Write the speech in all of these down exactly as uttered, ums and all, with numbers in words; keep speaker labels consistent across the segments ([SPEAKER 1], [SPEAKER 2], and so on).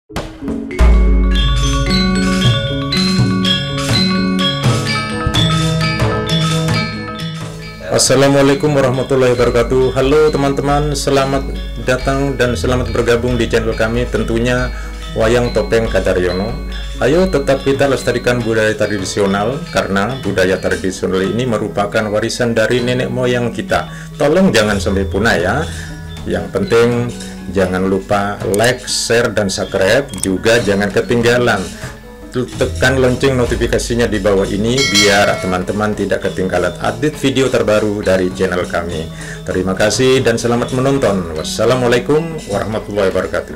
[SPEAKER 1] Assalamualaikum warahmatullahi wabarakatuh. Halo teman-teman, selamat datang dan selamat bergabung di channel kami, tentunya Wayang Topeng Kadaryono. Ayo tetap kita lestarikan budaya tradisional, karena budaya tradisional ini merupakan warisan dari nenek moyang kita. Tolong jangan sampai punah ya. Yang penting jangan lupa like, share, dan subscribe. Juga jangan ketinggalan tekan lonceng notifikasinya di bawah ini biar teman-teman tidak ketinggalan update video terbaru dari channel kami. Terima kasih dan selamat menonton. Wassalamualaikum warahmatullahi wabarakatuh.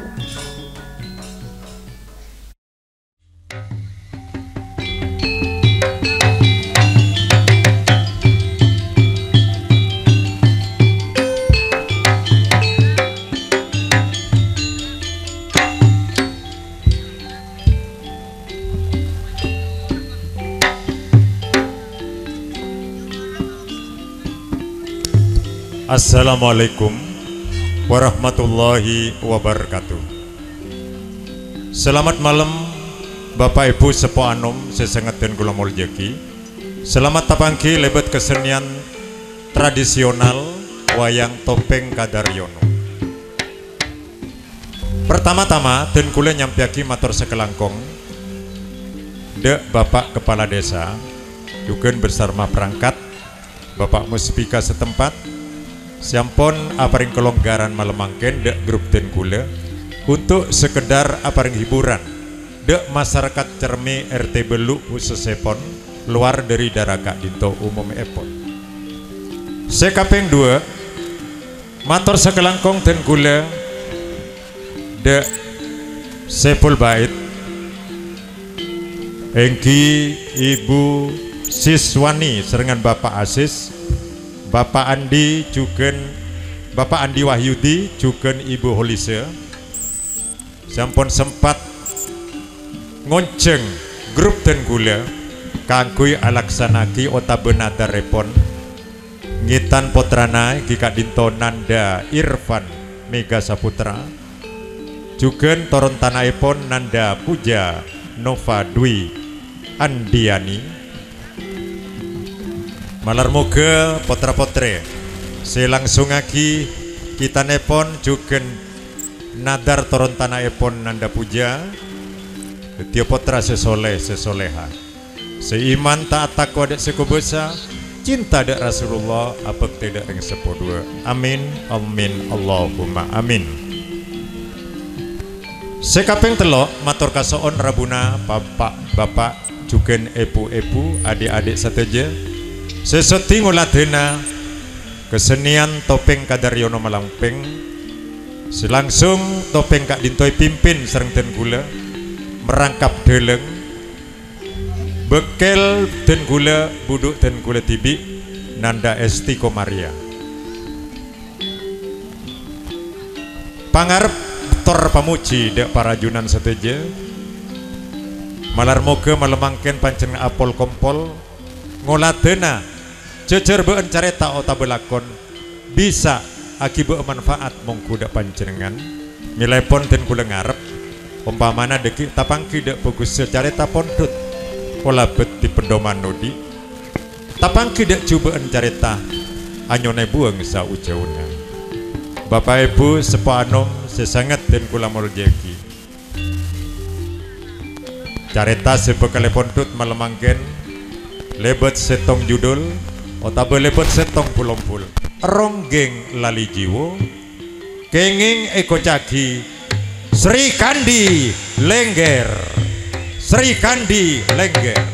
[SPEAKER 2] Assalamualaikum warahmatullahi wabarakatuh. Selamat malam Bapak Ibu Sepo Anom sesengaten kula mulyaki. Selamat tapangki lebet kesenian tradisional Wayang Topeng Kadaryono. Pertama-tama den kula nyampiaki matur sekelangkong Dek Bapak Kepala Desa juga bersama perangkat, Bapak Muspika setempat, sampun aparing kelonggaran malemangken dek grup den kula untuk sekedar aparing hiburan dek masyarakat Cermi R T Belu khususipun luar dari Daraka Dinto umum epon. Sekaping dua matur sekelangkong den kula dek Sepul Bait engki Ibu Siswani serengan Bapak Asis, Bapak Andi juga Bapak Andi Wahyudi juga Ibu Holise sampun sempat ngonceng grup den kula kangkui alaksanaki otabenada repon ngitan potrana Gika Dinto Nanda Irfan Mega Saputra juga toron tanaipon Nanda Puja Nova Dwi Andiani. Malar moga potra-potre selangsung lagi kita nepon juga nadar toron tanah epon Nanda Puja ketio potra sesoleh sesoleha seiman taat takwa dek sekubesa cinta dek Rasulullah apek tidak yang sepodua. Amin amin Allahumma amin. Sekapeng telok matur kasoon rabuna bapak bapak juga epu-epu adik-adik sateja sesoti nguladena kesenian Topeng Kadaryono Malamping. Selangsung Topeng Kak Dintoi pimpin sereng den kula merangkap deleng bekel den kula buduk den kula tibi Nanda Esti Komaria pangarep tor pamuji dek para junan seteje malar moga malemangken pancen apol kompol ngoladena jejer beun careta ota belakon bisa akibat manfaat mongkuda panjenengan milepon den kula ngarep umpamana deki tapangki dek bagus careta pondut pola bet di pendoman nodi tapangki dek cubaan careta anyone buang saujauna. Bapak Ibu Sepo Anom sesangat den kula mulyaki careta sebekale pondut malemangken lebet setong judul otabe lebet setong pulompul ronggeng lali jiwo kenging eko cagi Sri Kandi Lengger Sri Kandi Lengger.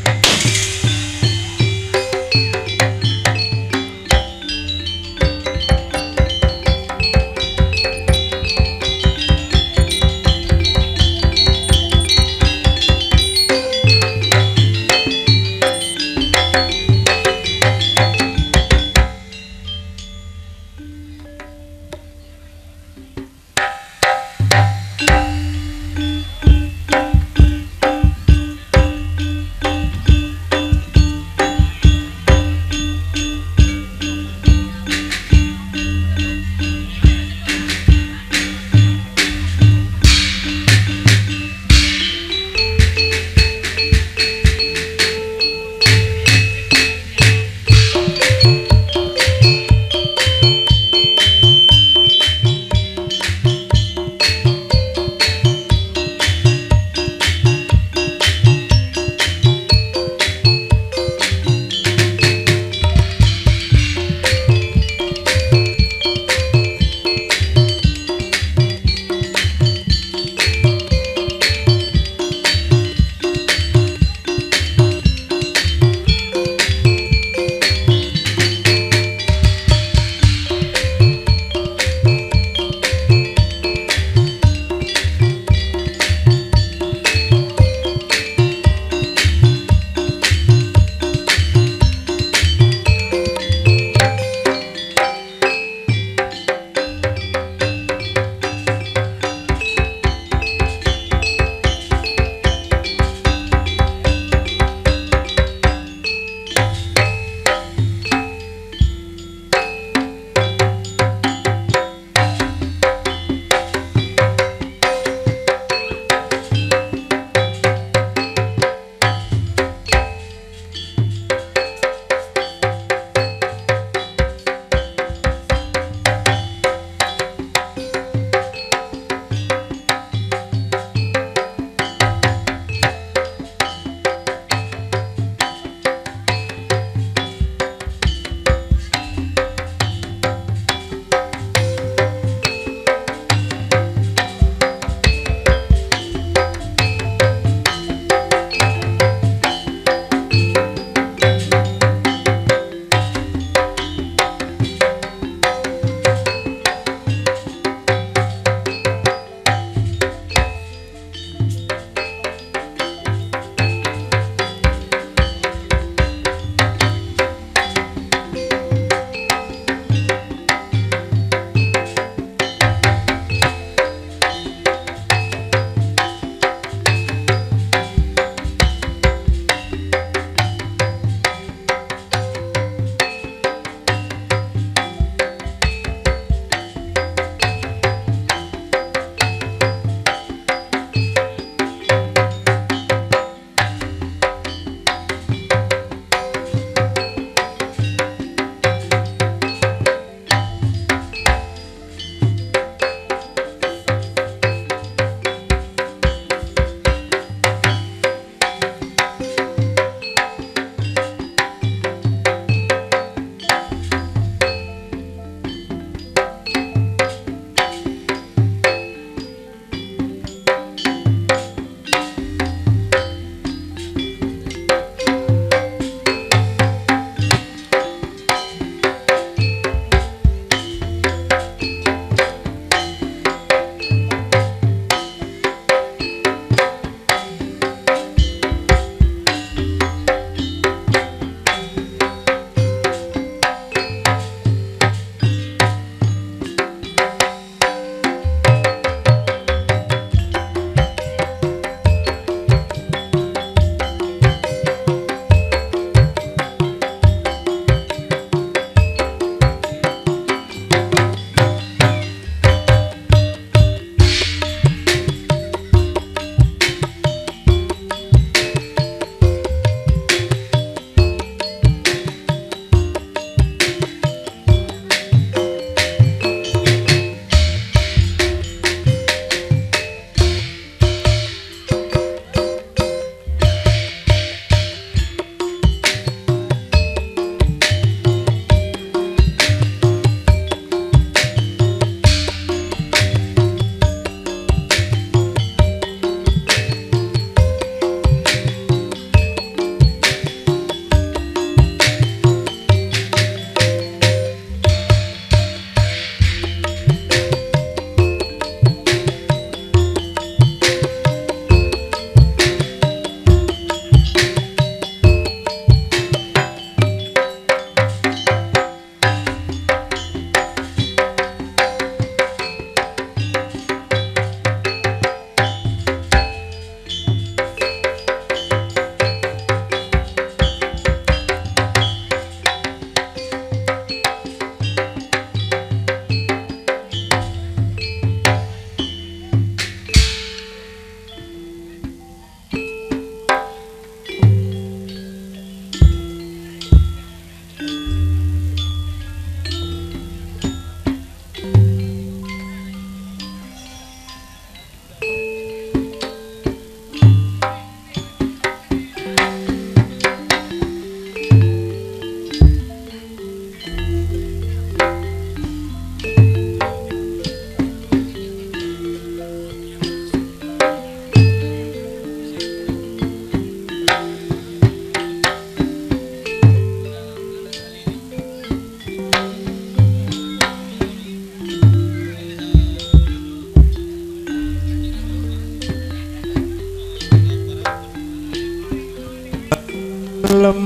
[SPEAKER 2] gelem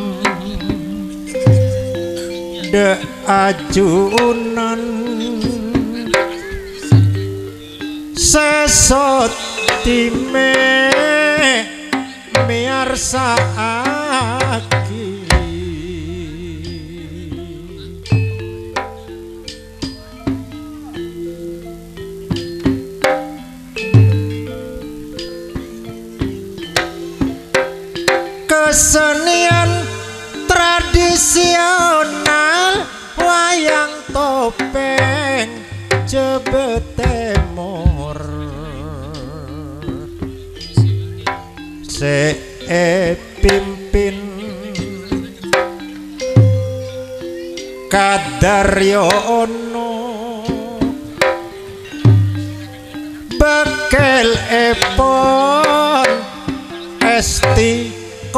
[SPEAKER 2] de ajunan sesot time miarsaaki kesenian tradisional wayang topeng Jebet Timur se pimpin Kadaryono bekel epon Esti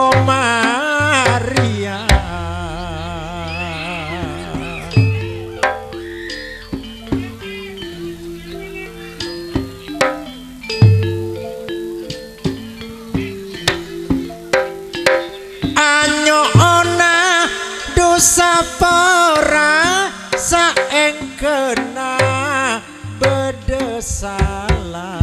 [SPEAKER 2] Komaria Anyona Dusapora saengkena bedesalah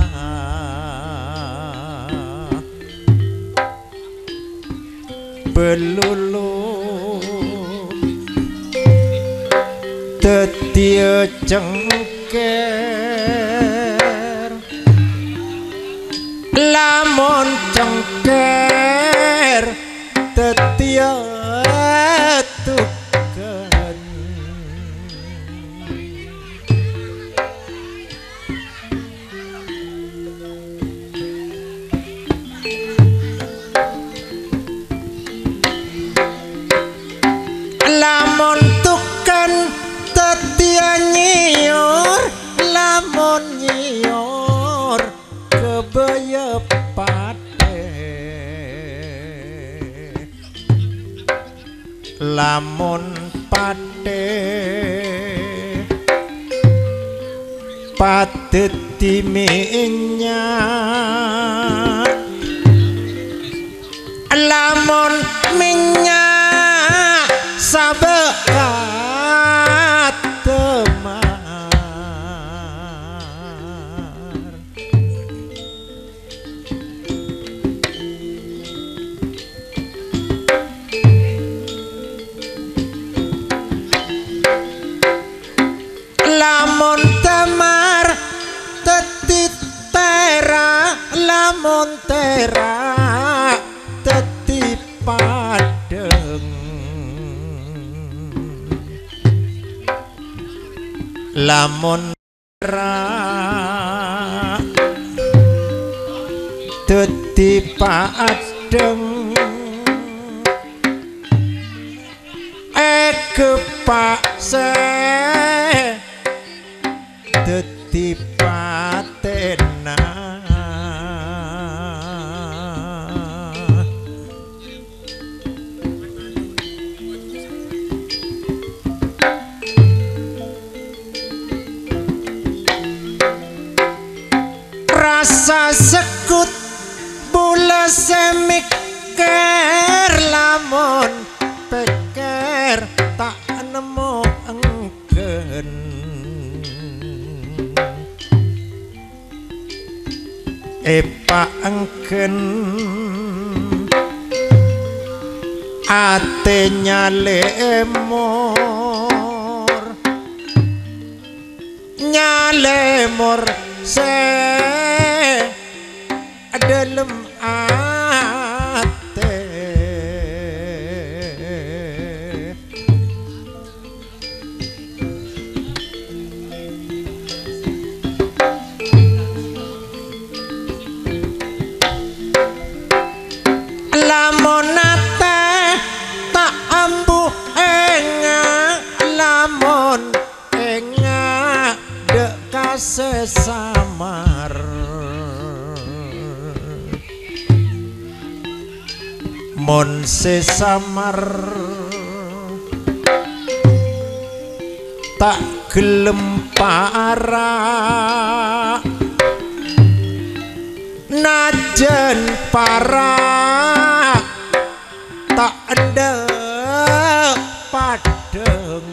[SPEAKER 2] belulu tetia cengker lamun cengker tetia tuken lamun tuken tetia nyiur lamun nyiur kebaya pate lamun pate pateti minyak lamun minyak sabekat temar lamun temar tetit tera lamun tera tetit padeng lamun tera tetit padeng ekepakse tetit patena rasa sekut bula semikir lamun peker tak nemu engken epa engken atenya lemor nyalemor se dalam ate lamun ate tak ambu enga lamun enga dek kasesamar mon sesamar tak gelem para najan para tak endek padeng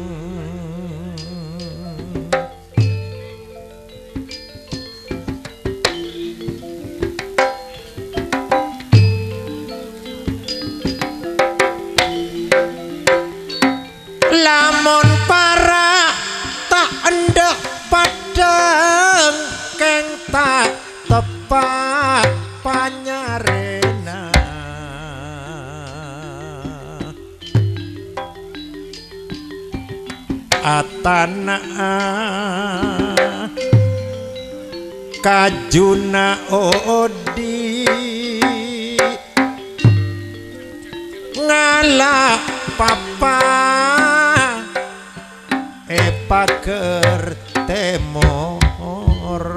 [SPEAKER 2] lamun para tak endek padeng keng tak tepak panyarena atana kajuna odi ngalah papa epaker temor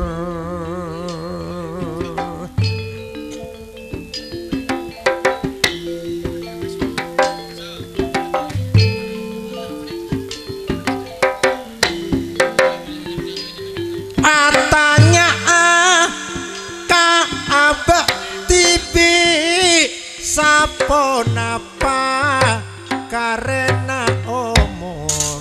[SPEAKER 2] atanya ka abah tibi saponapa karena umur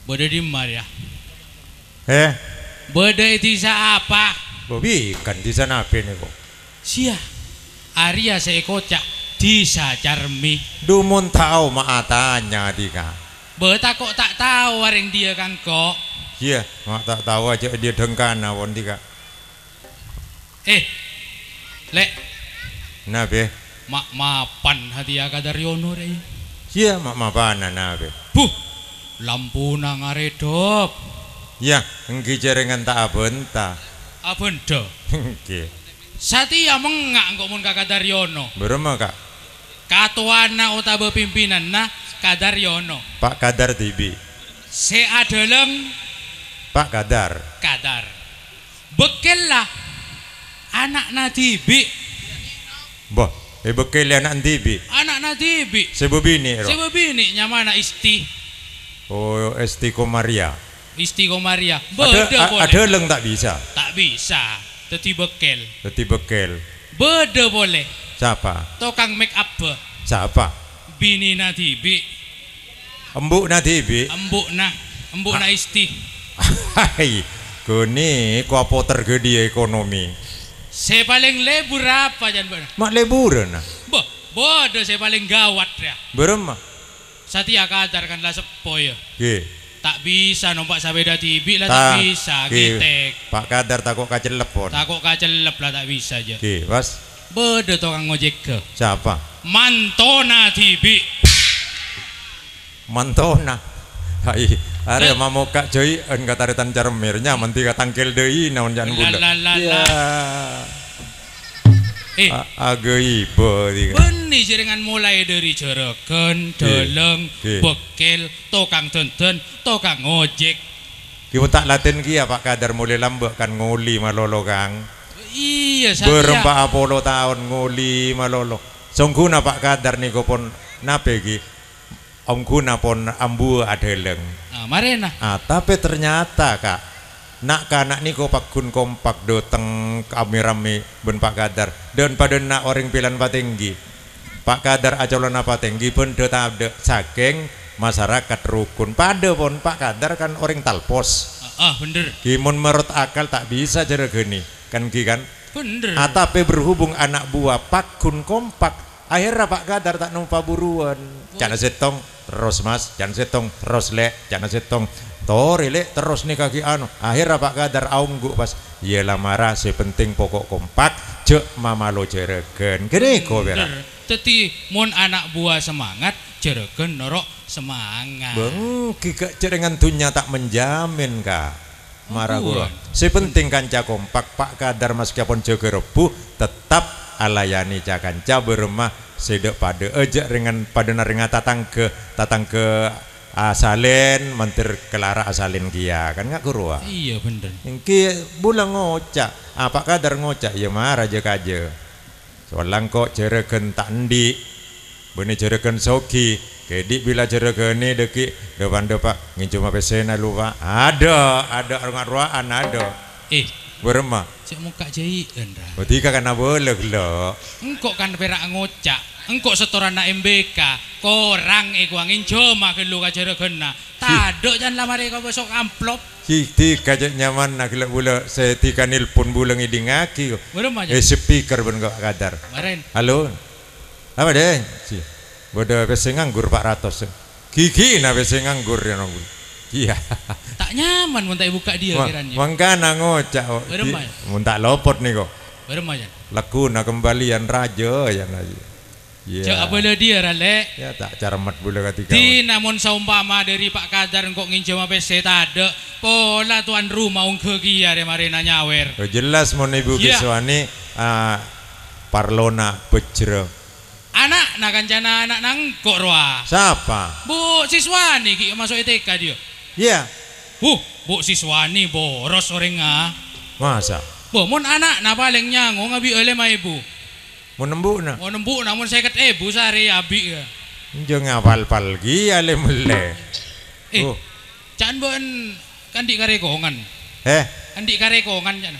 [SPEAKER 3] Bode di Maria.
[SPEAKER 2] Eh,
[SPEAKER 3] Bode disa apa?
[SPEAKER 2] bobi kan di sana apa nih kok?
[SPEAKER 3] Sia. Arya seekocak disa Carmi.
[SPEAKER 2] Dumun tahu maatanya dika.
[SPEAKER 3] Beta kok tak tahu waring dia kan kok.
[SPEAKER 2] Iya, mak tak tahu aja dia dengkana won dika.
[SPEAKER 3] Eh, lek
[SPEAKER 2] Nabe,
[SPEAKER 3] mak mapan hadiah Kadaryono deh.
[SPEAKER 2] iya mak mapana nabe.
[SPEAKER 3] Buh, lampu nang ngaredop.
[SPEAKER 2] Ya, engki jaringan tak abenta.
[SPEAKER 3] Abenda.
[SPEAKER 2] Engki.
[SPEAKER 3] Satya mengak kok mun ka Kadaryono.
[SPEAKER 2] Berema kak?
[SPEAKER 3] Katuana utawa pimpinan na Kadaryono.
[SPEAKER 2] Pak Kadar Tibi.
[SPEAKER 3] Se adeleng
[SPEAKER 2] Pak Kadar.
[SPEAKER 3] Kadar. Bekel lah anak Nadibi.
[SPEAKER 2] Boh, eh bekel anak Tibi.
[SPEAKER 3] Anak Nadibi.
[SPEAKER 2] Sebubini ro.
[SPEAKER 3] Si bini nyamana isti.
[SPEAKER 2] Oh, Esti Komaria.
[SPEAKER 3] Isti Komaria.
[SPEAKER 2] Ada
[SPEAKER 3] Beda
[SPEAKER 2] a-
[SPEAKER 3] boleh.
[SPEAKER 2] ada leng tak bisa.
[SPEAKER 3] Tak bisa. Teti bekel.
[SPEAKER 2] Teti bekel.
[SPEAKER 3] Beda boleh.
[SPEAKER 2] Siapa?
[SPEAKER 3] Tokang make up be.
[SPEAKER 2] Siapa?
[SPEAKER 3] Bini Nadibi.
[SPEAKER 2] Embuk na Tibi.
[SPEAKER 3] Embuk na. Embuk na isti.
[SPEAKER 2] Hai, kuni ku apa tergede ekonomi.
[SPEAKER 3] Saya paling lebur apa jan bener.
[SPEAKER 2] Mak liburan.
[SPEAKER 3] Boh, bodoh saya paling gawat ya.
[SPEAKER 2] Berema.
[SPEAKER 3] Satya Kadar kan lah sepo ya.
[SPEAKER 2] Ge.
[SPEAKER 3] Tak bisa numpak sabeda tibi lah
[SPEAKER 2] Tak,
[SPEAKER 3] tak bisa.
[SPEAKER 2] ge.
[SPEAKER 3] Gitek.
[SPEAKER 2] Pak Kadar takut kacelepon.
[SPEAKER 3] Takut kacelep lah tak bisa aja.
[SPEAKER 2] Ge, was.
[SPEAKER 3] Bodoh tukang ngojek ke.
[SPEAKER 2] Siapa?
[SPEAKER 3] Mantona tibi.
[SPEAKER 2] Mantona. Hai, are mamo kak joy en kataritan Carmirnya menti katangkel deui naon jan bunda.
[SPEAKER 3] La, la, la,
[SPEAKER 2] Ya.
[SPEAKER 3] Eh,
[SPEAKER 2] Agei bo diga.
[SPEAKER 3] benih jaringan mulai dari jeragen, deleng,
[SPEAKER 2] Ge.
[SPEAKER 3] bekel, tukang denden, tukang ngojek.
[SPEAKER 2] Ki tak latin ki ya Pak Kadar mulai lambek kan nguli malolo Kang.
[SPEAKER 3] Iya, Satya.
[SPEAKER 2] Berempat apolo tahun nguli malolo. Songguna Pak Kadar niku pun nape ki? Om guna pun ambu adeleng.
[SPEAKER 3] Nah, marena.
[SPEAKER 2] Ah, tapi ternyata kak, nak kanak niku Pak Gun kompak doteng kami rame ben Pak Kadar dan pada nak orang pilan patinggi. Pak Kadar acolon apa tinggi pun dotade saking masyarakat rukun. Pada pun Pak Kadar kan orang talpos.
[SPEAKER 3] Ah, ah, bener.
[SPEAKER 2] Gimun menurut akal tak bisa cara gini kan ki kan.
[SPEAKER 3] Bener.
[SPEAKER 2] Ah, tapi berhubung anak buah Pak Gun kompak. Akhirnya Pak Kadar tak numpa buruan. Jangan setong terus mas, jangan setong terus lek, jangan setong tori lek terus nih kaki anu. Akhirnya Pak Kadar aunggu pas. Iyalah marah, sepenting pokok kompak, cek mama lo jeregen. Gini kok berak.
[SPEAKER 3] Teti mun anak buah semangat, jeregen norok semangat.
[SPEAKER 2] Beng, kika cerengan tunya tak menjamin kak. Marah
[SPEAKER 3] Oh,
[SPEAKER 2] gua.
[SPEAKER 3] buan.
[SPEAKER 2] Sepenting kanca kompak Pak Kadar meskipun jaga rebuh tetap alayani cakanca beremah sedek pada ejak dengan pada naringa tatang ke tatang ke asalen mentir kelara asalin kia kan nggak kurua.
[SPEAKER 3] Iya bener.
[SPEAKER 2] Ki bulang ngocak apa Kadar ngocak ya marah aja kaje soalang kok jeregen tak endi beni jeregen soki kedi bila jeregen ini deki depan depan ngincu apa sena lupa ada ada orang ruaan ada
[SPEAKER 3] Eh,
[SPEAKER 2] beremah
[SPEAKER 3] cek muka jai Endra.
[SPEAKER 2] ketika kan boleh lo
[SPEAKER 3] Engkok kan perak ngocak. Engkok setoran na M B K. Korang iku angin joma ke lu ka jeregena. Tadok jan lamare kau besok amplop.
[SPEAKER 2] Kiti kajak nyaman nak lek bula setika nilpun bulang idingaki.
[SPEAKER 3] Berem aja.
[SPEAKER 2] Eh speaker ben kok Kadar.
[SPEAKER 3] Maren.
[SPEAKER 2] Halo. Apa deh? Si. Bodo pese nganggur Pak Ratos. Gigi na pese nganggur ya nong. Iya.
[SPEAKER 3] Tak nyaman mun tak buka dia
[SPEAKER 2] Ma-
[SPEAKER 3] kiranya.
[SPEAKER 2] Mangkana ngocak kok.
[SPEAKER 3] Berem
[SPEAKER 2] Di-
[SPEAKER 3] aja.
[SPEAKER 2] Mun tak lopot nih kok.
[SPEAKER 3] Berem aja.
[SPEAKER 2] Lakuna kembalian raja yang aja. Iya.
[SPEAKER 3] Cek apa le dia rale.
[SPEAKER 2] Ya tak carmat bula ketika.
[SPEAKER 3] Di namun saumpama dari Pak Kadar engkok nginjem apa se tade. Pola tuan rumah ungke kia re marena nyawer.
[SPEAKER 2] Oh, jelas mon ibu
[SPEAKER 3] Iya.
[SPEAKER 2] Kiswani ah, Parlona Bejro.
[SPEAKER 3] Anak nak kancana anak nangkok roa.
[SPEAKER 2] Siapa?
[SPEAKER 3] Bu siswani ki masuk E T K dia.
[SPEAKER 2] Iya.
[SPEAKER 3] Uh, bu siswani boros orang ah.
[SPEAKER 2] Masa?
[SPEAKER 3] Bu mun anak na paling nyango ngabi oleh ma ibu.
[SPEAKER 2] Mau nembuk na?
[SPEAKER 3] Mau nembuk namun saya ket ibu sari abi ya.
[SPEAKER 2] Jangan ngapal palgi ale mele.
[SPEAKER 3] Eh,
[SPEAKER 2] Oh.
[SPEAKER 3] can bon kan di karekongan.
[SPEAKER 2] Eh,
[SPEAKER 3] Kan di karekongan can.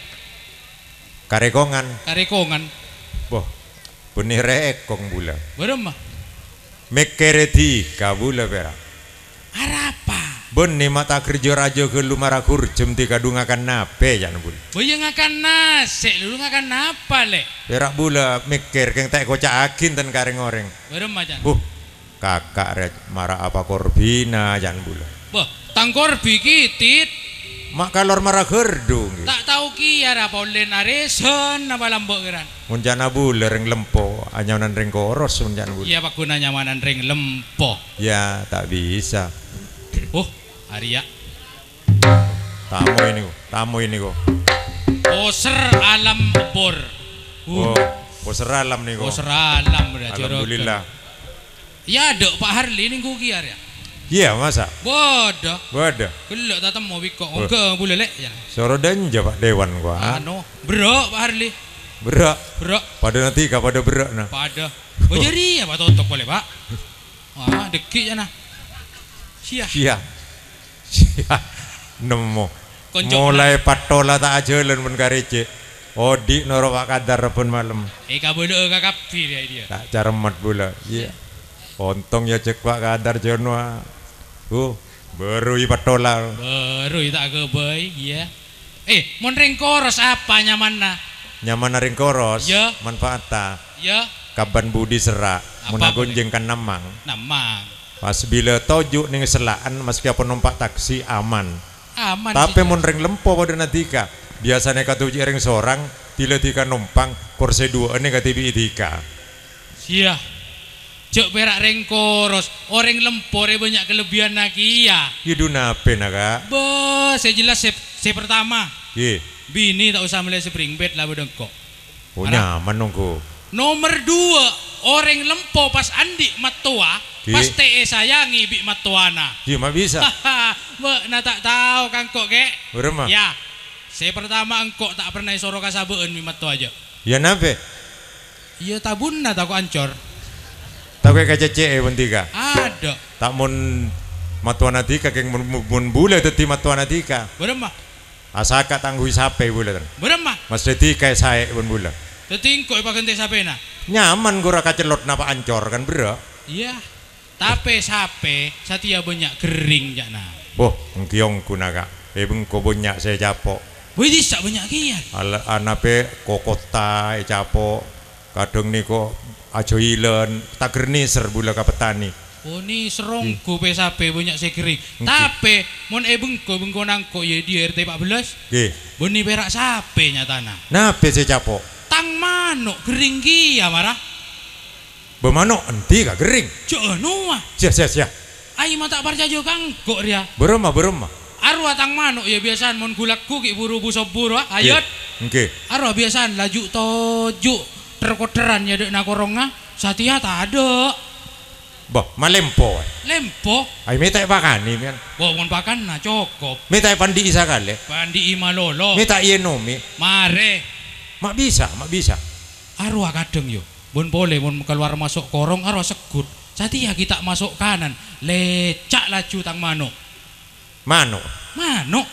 [SPEAKER 2] karekongan.
[SPEAKER 3] Karekongan.
[SPEAKER 2] Boh, benih rekong bula.
[SPEAKER 3] Berem mah.
[SPEAKER 2] Mekereti kabula pera.
[SPEAKER 3] Arapa.
[SPEAKER 2] Ben nih mata kerja raja ke lumara kurjem ti kadungakan nape jan bul.
[SPEAKER 3] Boya ngakan nasi, lu ngakan apa le?
[SPEAKER 2] Perak bula mikir keng tak kocak akin ten kareng oreng.
[SPEAKER 3] Berem aja.
[SPEAKER 2] Buh, kakak red marah apa korbina jan bula.
[SPEAKER 3] Boh, tangkor bikitit.
[SPEAKER 2] Mak kalor marah gerdung.
[SPEAKER 3] Tak tahu kiar apa oleh nareson apa lambok geran.
[SPEAKER 2] Munjana bula reng lempo, anyanan reng koros munjan bula.
[SPEAKER 3] Iya pak guna nyamanan ring lempo.
[SPEAKER 2] Ya tak bisa.
[SPEAKER 3] Oh, Arya.
[SPEAKER 2] Tamu ini kok, tamu ini kok.
[SPEAKER 3] Poser alam bor.
[SPEAKER 2] Oh, poser alam nih kok.
[SPEAKER 3] Poser alam udah
[SPEAKER 2] Alhamdulillah.
[SPEAKER 3] Ya dok Pak Harli nih gue kiar ya.
[SPEAKER 2] Iya masa.
[SPEAKER 3] Bodoh.
[SPEAKER 2] Bodoh.
[SPEAKER 3] Kelak tak temu biko. Oke boleh lek.
[SPEAKER 2] Soro danja Pak Dewan gua.
[SPEAKER 3] Ano, bro Pak Harli.
[SPEAKER 2] Berak.
[SPEAKER 3] Berak.
[SPEAKER 2] Pada nanti kah pada berak nah.
[SPEAKER 3] Pada. Oh jadi ya Pak Totok boleh Pak. Ah dekik ya nah. Sia.
[SPEAKER 2] Sia. Sia. Nemu.
[SPEAKER 3] Konco
[SPEAKER 2] Mulai patola tak ajalan pun karece. Odi noro Pak Kadar pun malam.
[SPEAKER 3] Eh kabelo kakapi dia dia.
[SPEAKER 2] Tak caremat pula. Iya. Ontong ya cek Pak Kadar jono. Uh, baru i patola.
[SPEAKER 3] Baru tak ke boy ya. Eh, mon ring koros apa nyamanna?
[SPEAKER 2] Nyaman ring koros.
[SPEAKER 3] Ya.
[SPEAKER 2] Manfaata.
[SPEAKER 3] Ya.
[SPEAKER 2] Kaban budi serak.
[SPEAKER 3] Apa
[SPEAKER 2] Muna gonjengkan namang.
[SPEAKER 3] Namang.
[SPEAKER 2] Pas bila tojuk ning selaan meski apa numpak taksi aman.
[SPEAKER 3] Aman.
[SPEAKER 2] Tapi mun ring lempo pada natika. Biasanya katuji ring seorang, tila tika numpang kursi dua ini katibi itika.
[SPEAKER 3] Sia. Cok perak ring koros, orang lempore banyak kelebihan lagi ya.
[SPEAKER 2] Hidu nape naga?
[SPEAKER 3] Bos, saya jelas saya, saya pertama.
[SPEAKER 2] Ye.
[SPEAKER 3] Bini tak usah melihat spring bed lah bedengkok.
[SPEAKER 2] Oh nyaman nunggu.
[SPEAKER 3] Nomor dua, orang lempo pas andi matua,
[SPEAKER 2] Ye.
[SPEAKER 3] pas te sayangi bi matuana.
[SPEAKER 2] Ye mah bisa.
[SPEAKER 3] Haha, mbak, nah tak tahu kan kok kek.
[SPEAKER 2] Berema?
[SPEAKER 3] Ya, saya pertama engkok tak pernah soro kasabeun mi matua aja.
[SPEAKER 2] Ya nape?
[SPEAKER 3] Iya tabun nah tak ancor.
[SPEAKER 2] Tak kayak kecece bentika.
[SPEAKER 3] Ada.
[SPEAKER 2] Tak mun matuana tika keng mun, mun bule teti matuana tika.
[SPEAKER 3] Beremah.
[SPEAKER 2] Asaka tangguh sape bule tan.
[SPEAKER 3] Beremah.
[SPEAKER 2] Mas tika saya pun bule.
[SPEAKER 3] Tetingkok ipa kente sapena.
[SPEAKER 2] Nyaman gua kacelot napa ancor kan berak.
[SPEAKER 3] Iya. Tapi sape satia banyak kering jana.
[SPEAKER 2] Boh, ngkiong kunaga. Eh bengko banyak saya capok.
[SPEAKER 3] Wih bisa banyak kian.
[SPEAKER 2] Ala anape kokota e capok. Kadang niko ajo ilen tak gerniser bula ka petani.
[SPEAKER 3] Oh ni serongku pe sape banyak saya kering. Tapi mon e bengko bengko nangko ya di R T empat belas.
[SPEAKER 2] Nggih.
[SPEAKER 3] Boni perak sape nyatana.
[SPEAKER 2] Nape saya capok?
[SPEAKER 3] Tang manuk kering kia marah.
[SPEAKER 2] Bemano enti ka kering.
[SPEAKER 3] Jono ah.
[SPEAKER 2] Sia sia sia.
[SPEAKER 3] Ai mata parjajo kangkok dia.
[SPEAKER 2] Berema berema.
[SPEAKER 3] Arwah tang manuk ya biasaan mon gulakku ki buru busop buru ah. Ayot.
[SPEAKER 2] Nggih.
[SPEAKER 3] Arwah biasaan laju toju terkoteran ya dek nakoronga. Satia tak ada.
[SPEAKER 2] Bah, malempo.
[SPEAKER 3] Lempo.
[SPEAKER 2] Ai meta pakani kan.
[SPEAKER 3] Bawa mon pakan na cokop.
[SPEAKER 2] Meta pandi isa kale.
[SPEAKER 3] Pandi imalolo.
[SPEAKER 2] Meta ienomi.
[SPEAKER 3] Mare.
[SPEAKER 2] Mak bisa, mak bisa.
[SPEAKER 3] Arwah kadang yo. Bon boleh mon keluar masuk korong arwah sekut. Satia kita masuk kanan. Lecak laju tang manuk.
[SPEAKER 2] Mano.
[SPEAKER 3] Manuk.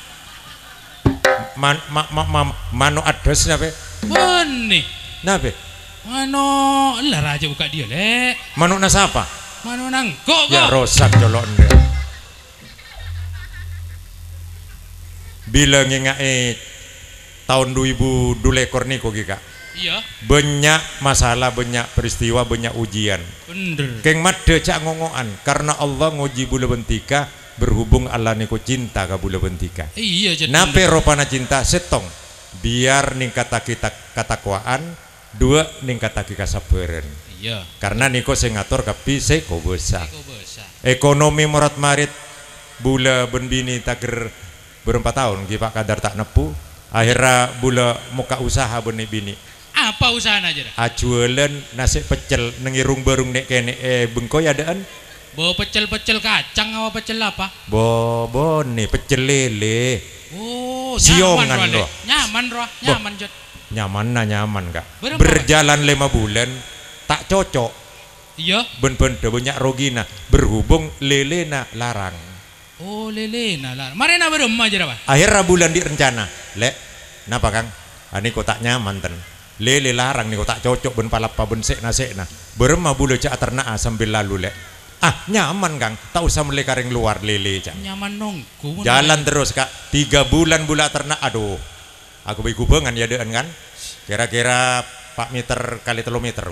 [SPEAKER 2] Man, ma, ma, ma, mano address nape?
[SPEAKER 3] Boni.
[SPEAKER 2] Nape?
[SPEAKER 3] Mano, lah raja buka dia lek.
[SPEAKER 2] Mano nasapa?
[SPEAKER 3] Mano nangkok kok.
[SPEAKER 2] Ya rosak jolok ndek. Bila ngengae tahun dua ribu dua ekor niko Kak.
[SPEAKER 3] Iya.
[SPEAKER 2] Banyak masalah, banyak peristiwa, banyak ujian.
[SPEAKER 3] Bener.
[SPEAKER 2] Keng made cak ngongoan karena Allah ngoji bula bentika berhubung Allah niku cinta ka bula bentika.
[SPEAKER 3] Iya jadi.
[SPEAKER 2] Nape ropana cinta setong biar ningkatake katakwaan, dua ningkatake kasabaran.
[SPEAKER 3] Iya.
[SPEAKER 2] Karena niko sing ngatur kapi seko besa.
[SPEAKER 3] Eko besa.
[SPEAKER 2] Ekonomi morat marit bula ben bini taker berempat tahun ki Pak Kadar tak nepu. Akhirnya bula muka usaha ben bini.
[SPEAKER 3] Apa usaha aja dah?
[SPEAKER 2] Ajualan nasi pecel nengirung barung nek kene eh bengkoy adaan.
[SPEAKER 3] Bawa pecel-pecel kacang apa pecel apa?
[SPEAKER 2] Bo bo nih pecel lele.
[SPEAKER 3] Oh,
[SPEAKER 2] Siongan
[SPEAKER 3] nyaman roh.
[SPEAKER 2] roh.
[SPEAKER 3] Nyaman roh, nyaman jod.
[SPEAKER 2] Nyaman nah nyaman kak.
[SPEAKER 3] Berapa,
[SPEAKER 2] Berjalan lima bulan tak cocok.
[SPEAKER 3] Iya.
[SPEAKER 2] Ben-ben banyak rogina berhubung lele na larang.
[SPEAKER 3] Oh lele nah lah. Mari na berem aja dah.
[SPEAKER 2] Akhirnya bulan direncana. Lek, napa kang? Ani kok tak nyaman ten. Lele larang nih kok tak cocok ben palapa ben sek na sek na. Berema bulu cak ternaa sambil lalu lek. Ah nyaman Kang, tak usah mulai kareng luar lele Cang.
[SPEAKER 3] Nyaman nongku.
[SPEAKER 2] Jalan terus Kak, tiga bulan bula ternak, aduh. Aku bagi kubengan ya dean kan, kira-kira empat meter kali telu meter.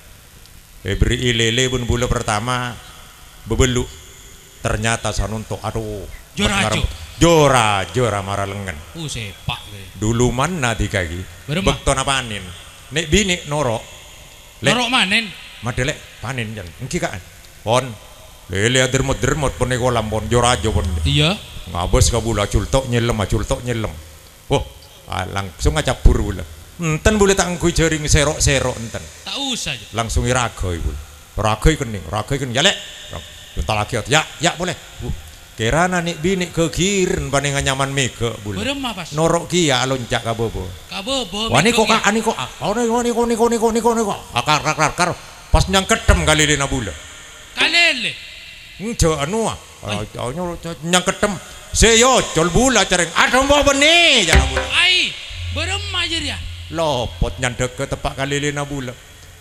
[SPEAKER 2] Eh beri lele pun bula pertama bebelu, ternyata sanunto, aduh.
[SPEAKER 3] Jora aja.
[SPEAKER 2] Jora, jora marah lengan.
[SPEAKER 3] Uh sepak.
[SPEAKER 2] Dulu mana di kaki, bektona panen. Nek bini norok,
[SPEAKER 3] norok manen.
[SPEAKER 2] Madelek panen jan, engki kan. Pon, lele dermot-dermot pon kolam pon jorajo pon.
[SPEAKER 3] Iya.
[SPEAKER 2] Ngabos ka bula cultok nyelem, cultok nyelem. Oh, ah, langsung ngacapur bula. Enten boleh tak ngkui jaring serok-serok enten.
[SPEAKER 3] Tak usah aja.
[SPEAKER 2] Langsung iragoi bula. Ragoi kening, ragoi kening jalek. Bentar lagi ya, ya boleh. Uh, Kerana nik bini kegiren paningan nyaman mega bula.
[SPEAKER 3] Berema pas.
[SPEAKER 2] Norok kia loncak ka bobo.
[SPEAKER 3] Ka bobo.
[SPEAKER 2] Wani kok ani kok. Oh niko niko niko niko niko niko. Akar akar akar. Pas nyang ketem kali lena bula.
[SPEAKER 3] Kalele.
[SPEAKER 2] Njo anu ah. Nyang ketem. Seyo col bula cereng. Ada mbok beni jangan bula.
[SPEAKER 3] Ai, berema aja dia.
[SPEAKER 2] Lopot nyandek ke tepak kali lena bula.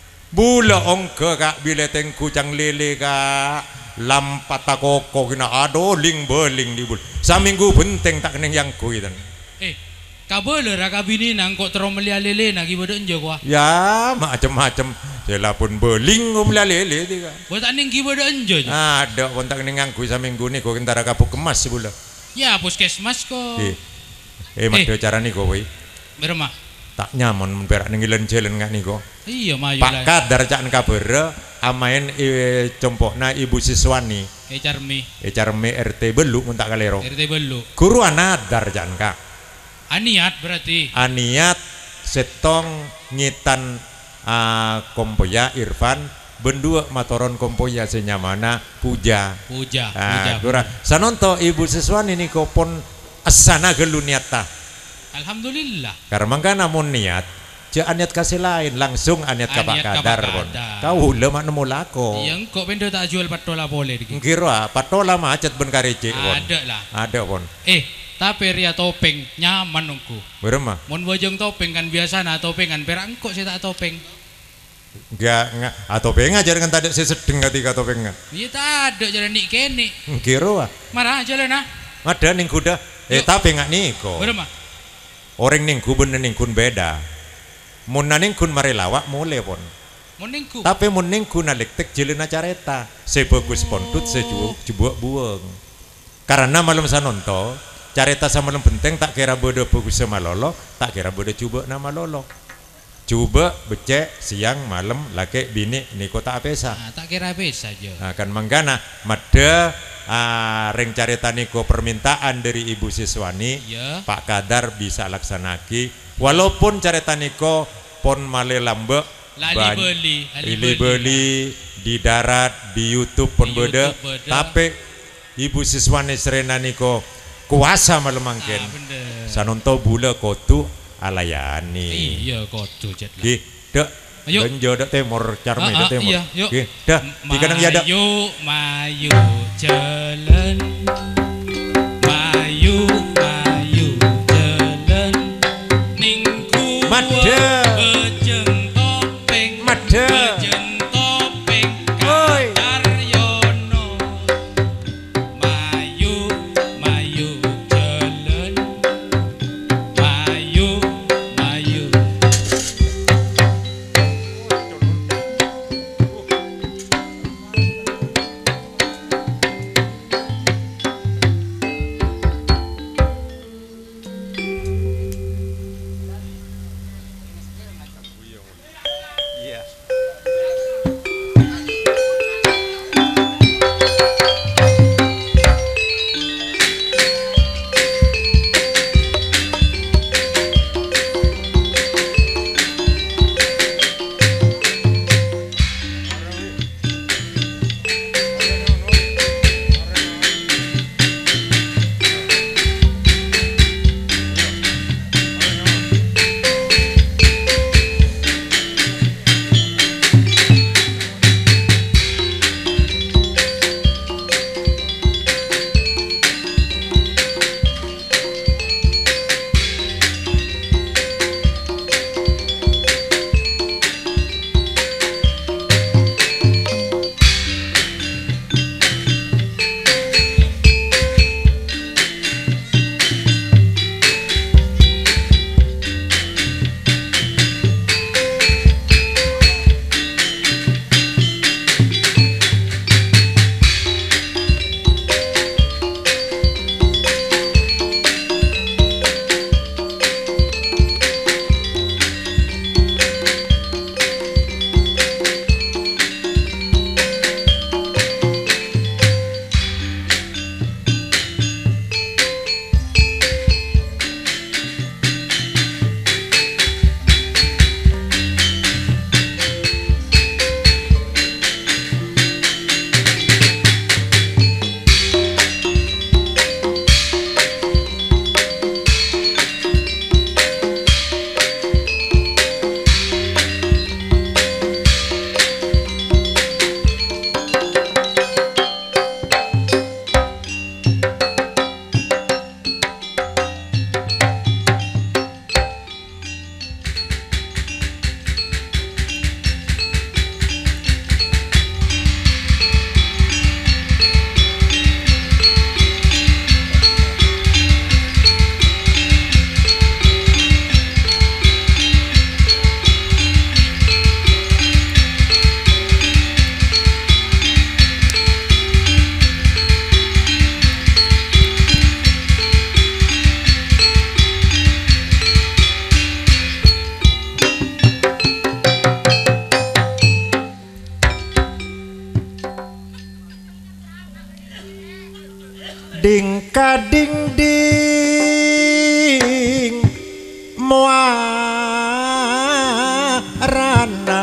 [SPEAKER 2] Bula ongke kak bila tengku cang lele kak. Lampat koko kena ado ling beling di bul. Saminggu benteng tak keneng yang kui dan.
[SPEAKER 3] Eh, kabel raka bini nang kok terus melia lele nagi bodo enjo kuah.
[SPEAKER 2] Ya macam-macam. Sela pun beling ngom melia lele tiga.
[SPEAKER 3] Buat aning ki bodo enjo.
[SPEAKER 2] Ada pun tak keneng yang kui saminggu ni kau kentara kapuk kemas bula.
[SPEAKER 3] Ya puskesmas kok.
[SPEAKER 2] Eh, eh macam cara ni kau boy.
[SPEAKER 3] Berema.
[SPEAKER 2] Tak nyaman berak nengilan jalan ngak ni kau.
[SPEAKER 3] Iya maju
[SPEAKER 2] lah. Pak Kadar cak kabar. Amain e, compokna ibu siswani
[SPEAKER 3] e carmi
[SPEAKER 2] e carmi R T belu muntak kalero
[SPEAKER 3] R T belu
[SPEAKER 2] guru anadar janka
[SPEAKER 3] aniat berarti
[SPEAKER 2] aniat setong ngitan uh, kompoya Irfan bendua matoron kompoya senyamana puja
[SPEAKER 3] puja
[SPEAKER 2] uh,
[SPEAKER 3] puja
[SPEAKER 2] sanonto ibu siswani ni kopon asana gelu niata
[SPEAKER 3] alhamdulillah
[SPEAKER 2] karena mangka namun niat jangan niat kasih lain langsung aniat ka Pak Kadar pon. Kau lemak nemu lako.
[SPEAKER 3] Yang kok benda tak jual patola boleh dikit.
[SPEAKER 2] Kira patola macet ben karece pon.
[SPEAKER 3] Ada lah.
[SPEAKER 2] Ada pon.
[SPEAKER 3] Eh, tapi ria topeng nyaman nungku.
[SPEAKER 2] Berema.
[SPEAKER 3] Mon bojong topeng kan biasa na topengan perak engkok saya tak topeng.
[SPEAKER 2] Enggak enggak atau topeng aja dengan tadi saya sedeng ketika topengnya.
[SPEAKER 3] Iya tak ada jalan nik kene.
[SPEAKER 2] Kira ah.
[SPEAKER 3] Marah jalan ah.
[SPEAKER 2] Ada ning kuda. Eh tapi enggak niko.
[SPEAKER 3] Berema.
[SPEAKER 2] Orang ning kun ning kun beda. Mun naning kun mari lawak mulai pon.
[SPEAKER 3] Muningku.
[SPEAKER 2] Tapi muning kun alektek jelena careta. Sebagus pontut sejuuk jebuak buang. Karena malam sanonto careta sama malam penting tak kira bodo bagus sama lolo, tak kira bodo coba nama lolo. Coba becek siang malam laki bini niko tak apesa.
[SPEAKER 3] Nah, tak kira apesa aja.
[SPEAKER 2] Nah, kan manggana mada uh, ring careta niko permintaan dari ibu siswani
[SPEAKER 3] ya.
[SPEAKER 2] Pak Kadar bisa laksanaki walaupun careta niko pon male lambe
[SPEAKER 3] lali beli
[SPEAKER 2] lali beli di darat di YouTube pon beda tapi ibu siswani serena niko kuasa malemangken
[SPEAKER 3] ah,
[SPEAKER 2] sanonto bula kotu alayani
[SPEAKER 3] iya kotu jet lah
[SPEAKER 2] ki dek
[SPEAKER 3] ayo
[SPEAKER 2] benjo dek temor carme
[SPEAKER 3] ah,
[SPEAKER 2] dek temor
[SPEAKER 3] iya, yuk.
[SPEAKER 2] Ki dah dikadang ya dek
[SPEAKER 3] mayu mayu jalan mayu mayu jalan ningku
[SPEAKER 2] Mada
[SPEAKER 3] bejeng topeng
[SPEAKER 2] Mada
[SPEAKER 3] bejeng topeng Kadar Yono mayu mayu jalan mayu mayu
[SPEAKER 4] ding kading ding muarana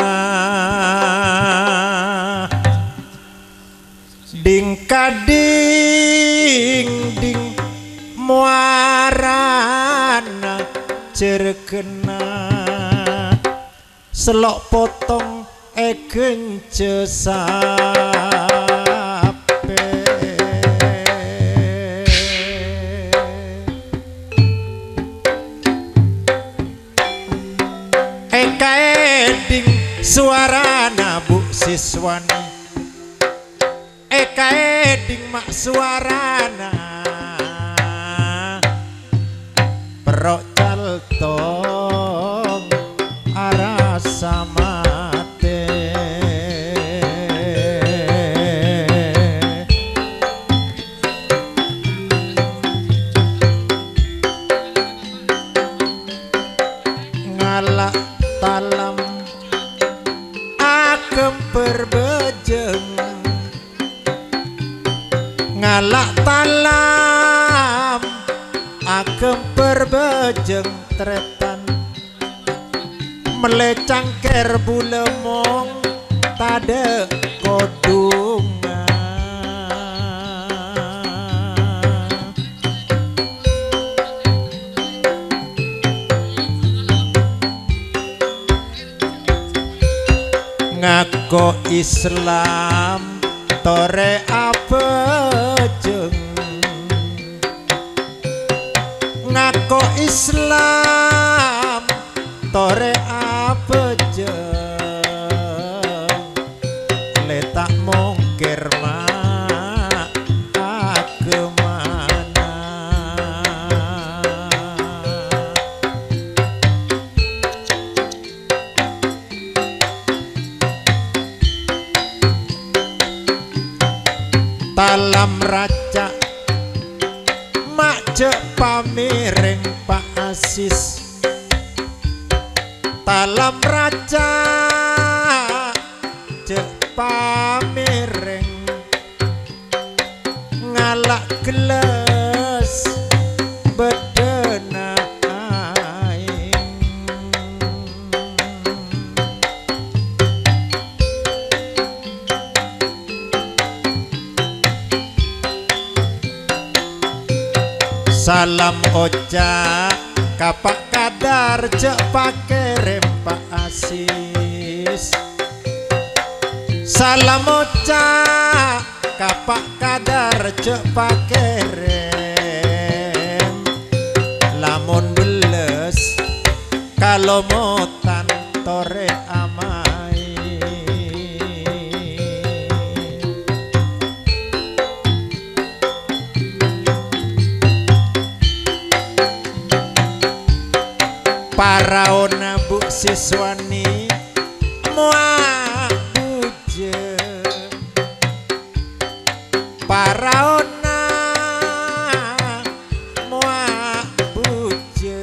[SPEAKER 4] ding kading ding muarana cerkena selok potong egen cesape eka eding suarana bu siswani eka eding mak suarana perok caltong arasa mate ngalak talam agem berbejeng ngalak talam agem berbejeng tretan melecang ker bulemong tade kodungan ngako Islam tore abejeng ngako Islam tore abejeng letak mongkir mak agemana talam raca mak cek pamireng Pak Asis talam raca cek pamireng ngalak gelas bedena aing salam oca kapak kadar cek pake rempak Asis salam oca kapak kadar cek pake rem lamun beles kalau motan tore amai paraona bu siswani mua buje paraona mua buje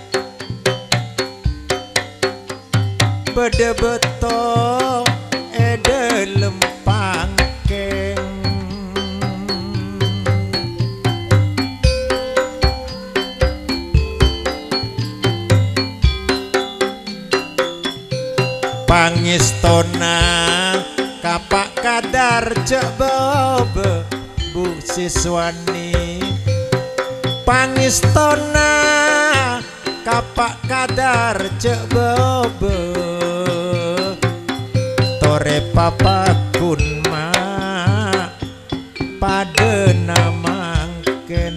[SPEAKER 4] bede beto ede lempangkeng pangistona kapak kadar cek bobe bu siswani pangistona kapak kadar cek bobe tore papa kun ma pada namangken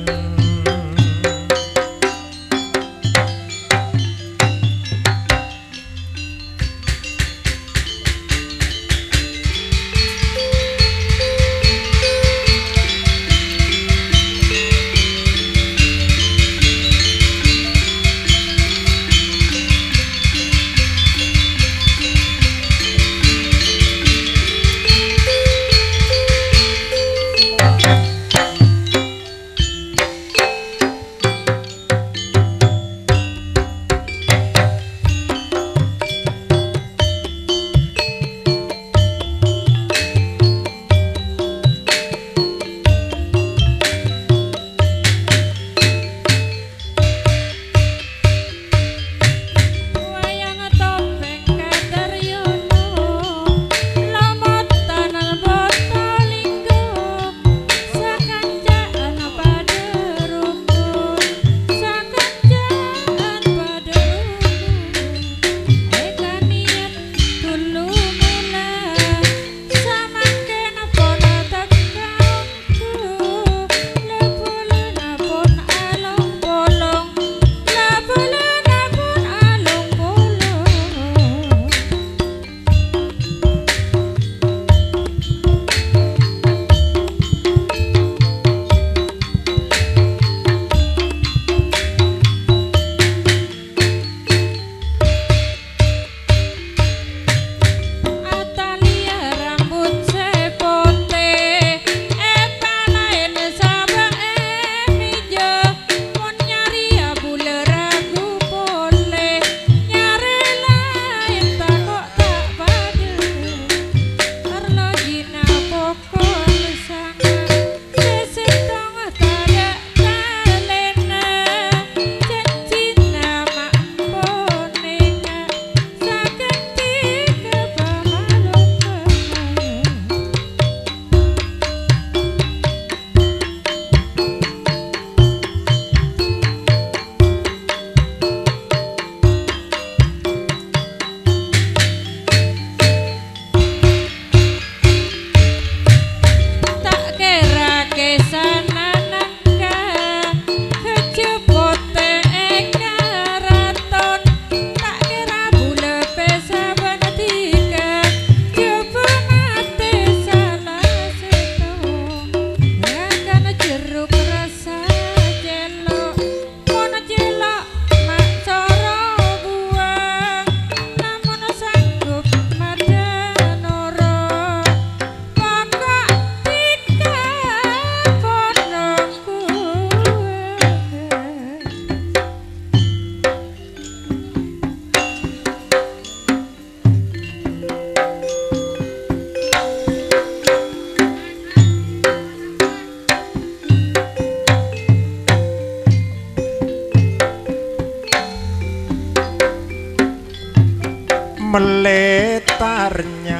[SPEAKER 4] ngarnya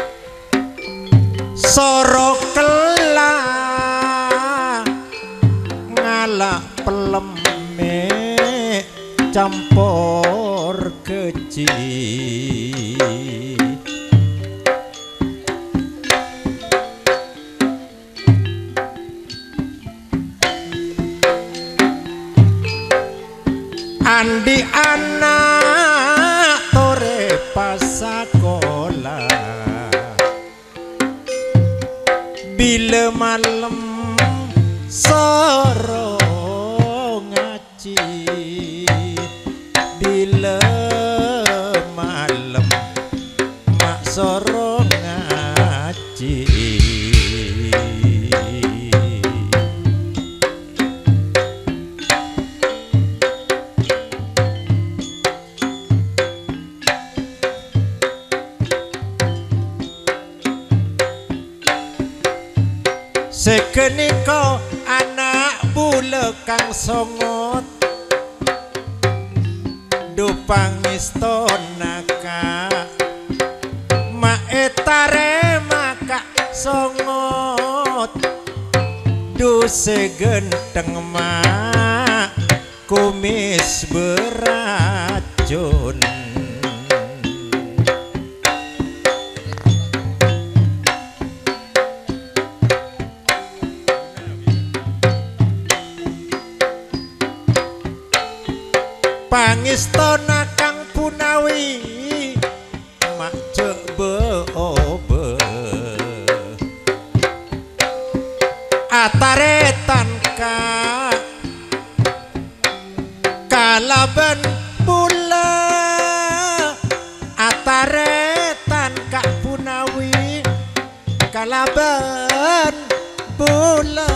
[SPEAKER 4] soro kela ngalah peleme campur keci andi anak tore pasakola bila malam soro ngaji bila malam mak soro ngaji sekenika anak bule kang songot do pangistonaka maetare maka songot do segenteng mak kumis beracun pangistona kang punawi mak cebe obe ataretan ka kalaban pula ataretan ka punawi kalaban pula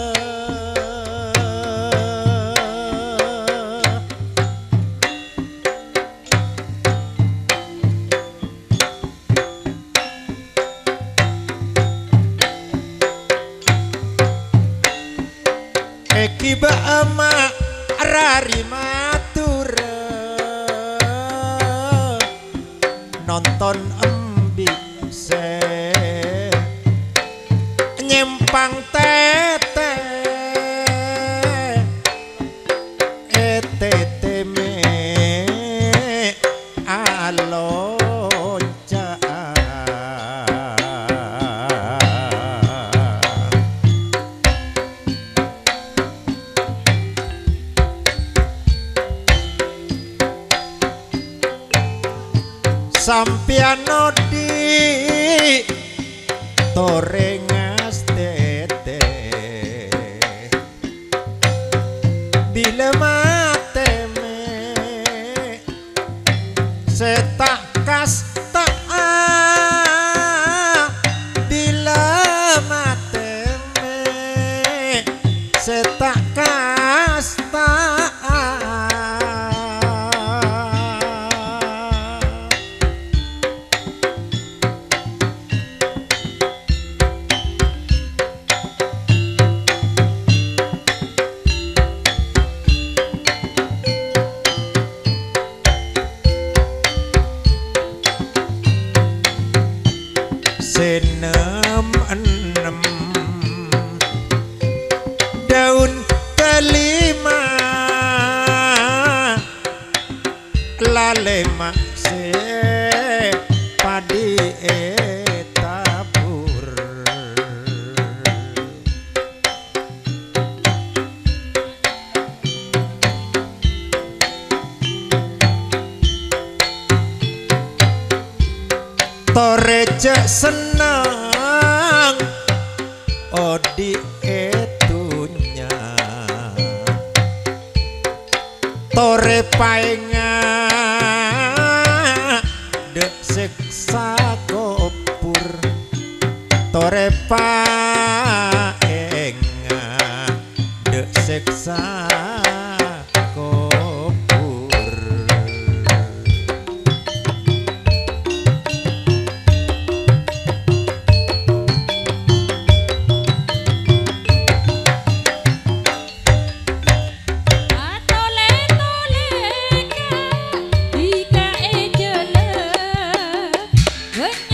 [SPEAKER 4] kiba emak rari matura nonton embise nyempang tete etete me alonca sampian odi torengas tete bila mate me setakas tak bila mate me setakas tak senem enem daun kelima lalema se padi etabur toreje senang odi etunya tore paenga dek seksa kopur tore paenga dek seksa
[SPEAKER 5] Good.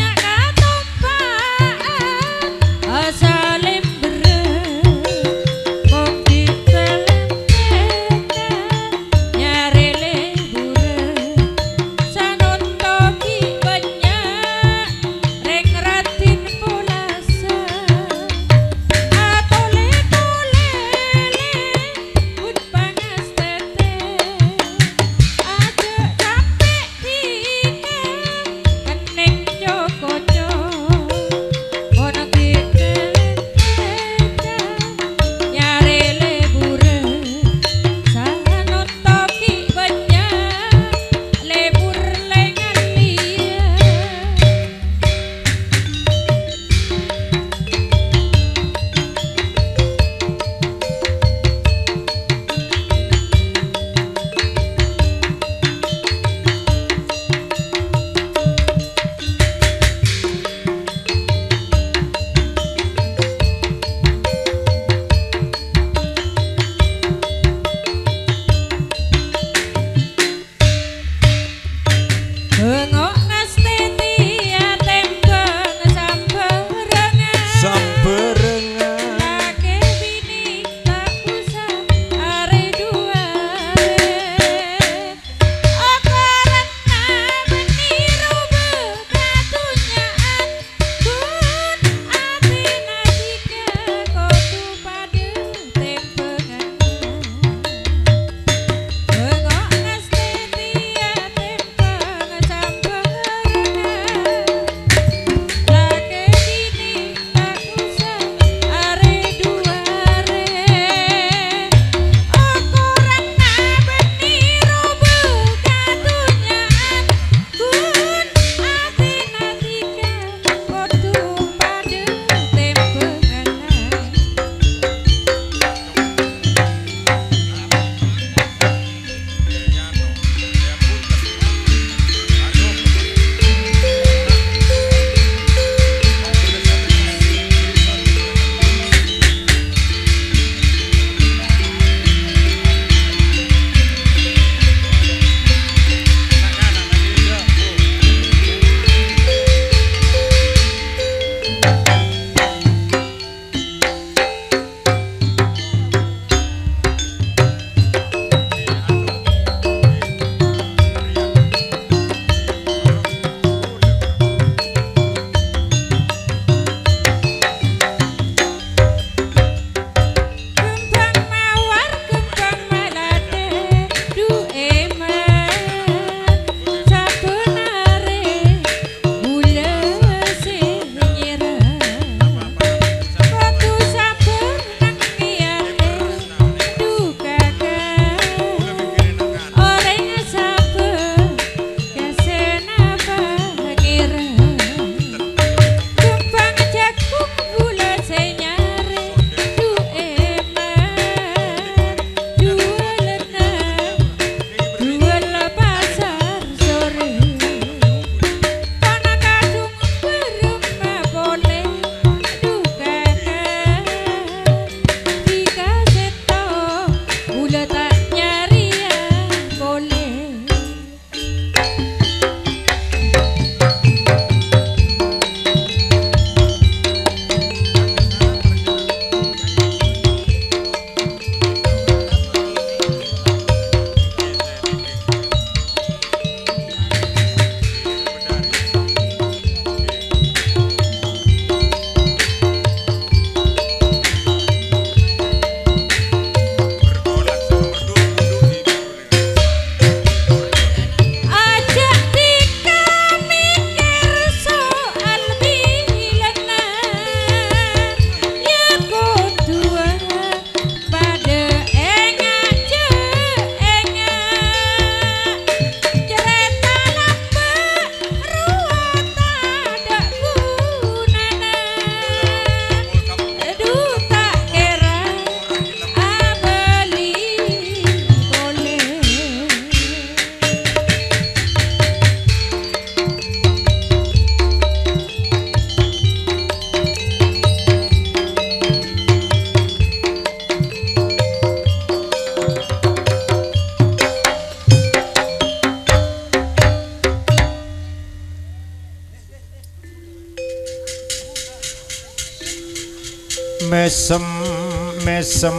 [SPEAKER 2] mesem mesem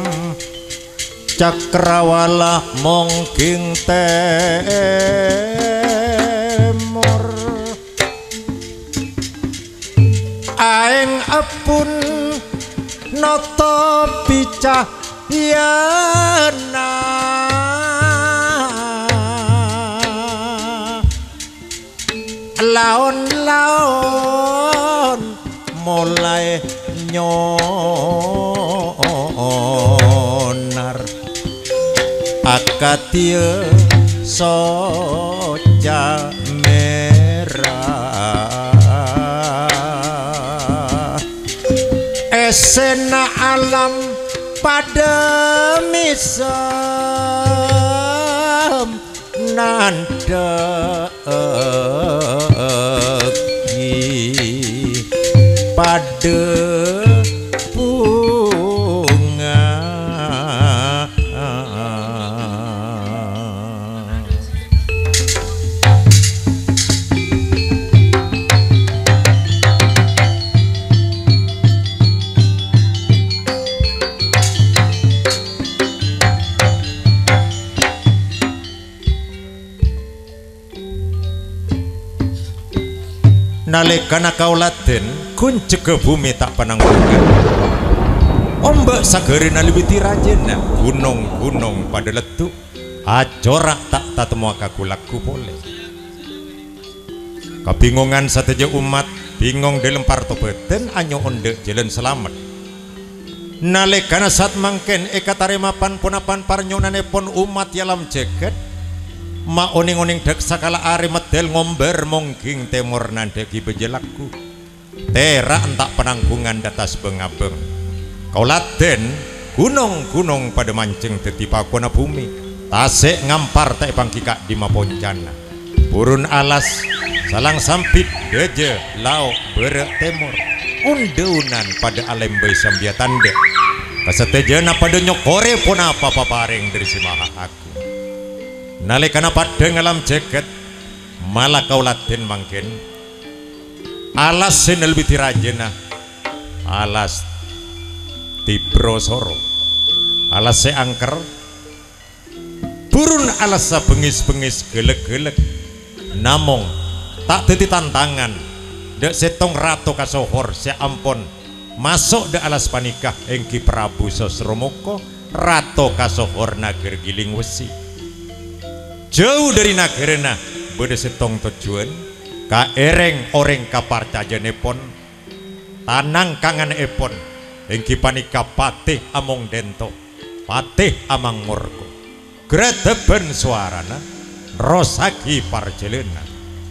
[SPEAKER 2] cakrawala mongking temor aeng apun noto picahyana laon-laon mulai nyonar akatia soja merah esena alam pada misem nanda pada bunga nalikana kauladen kunci ke bumi tak penanggungan ombak sagarina liwiti rajena gunung-gunung pada letuk ajorak tak tatemu kakulaku boleh kebingungan sateja umat bingung dilempar tobeten anyo ondek jalan selamat nalikana saat mangken eka tarimapan punapan parnyonanepon umat yalam jagat ma oning-oning dek sakala ari medel ngomber mongking temur nandegi bejelaku tera entak penanggungan datas bengabeng kauladen gunung-gunung pada mancing tetipakona bumi tasik ngampar tak bangkika di maponcana burun alas salang sampit deje lau berek temur undeunan pada alembai sambiatande kasetejana pada nyokore pun apa paparing dari si maha aku nalikana pada ngalam jagat malah kauladen mangken alas senel biti rajena alas tibrosoro alas seangker burun alas bengis-bengis gelek-gelek namong tak teti tantangan dek setong rato kasohor se ampon masuk de alas panikah engki Prabu Sosromoko rato kasohor nager giling wesi jauh dari nagerena bede setong tujuan ka ereng oreng kaparcajanepon tanang kangan epon engki panika patih among dento patih amang murko greteben suarana rosaki parjelena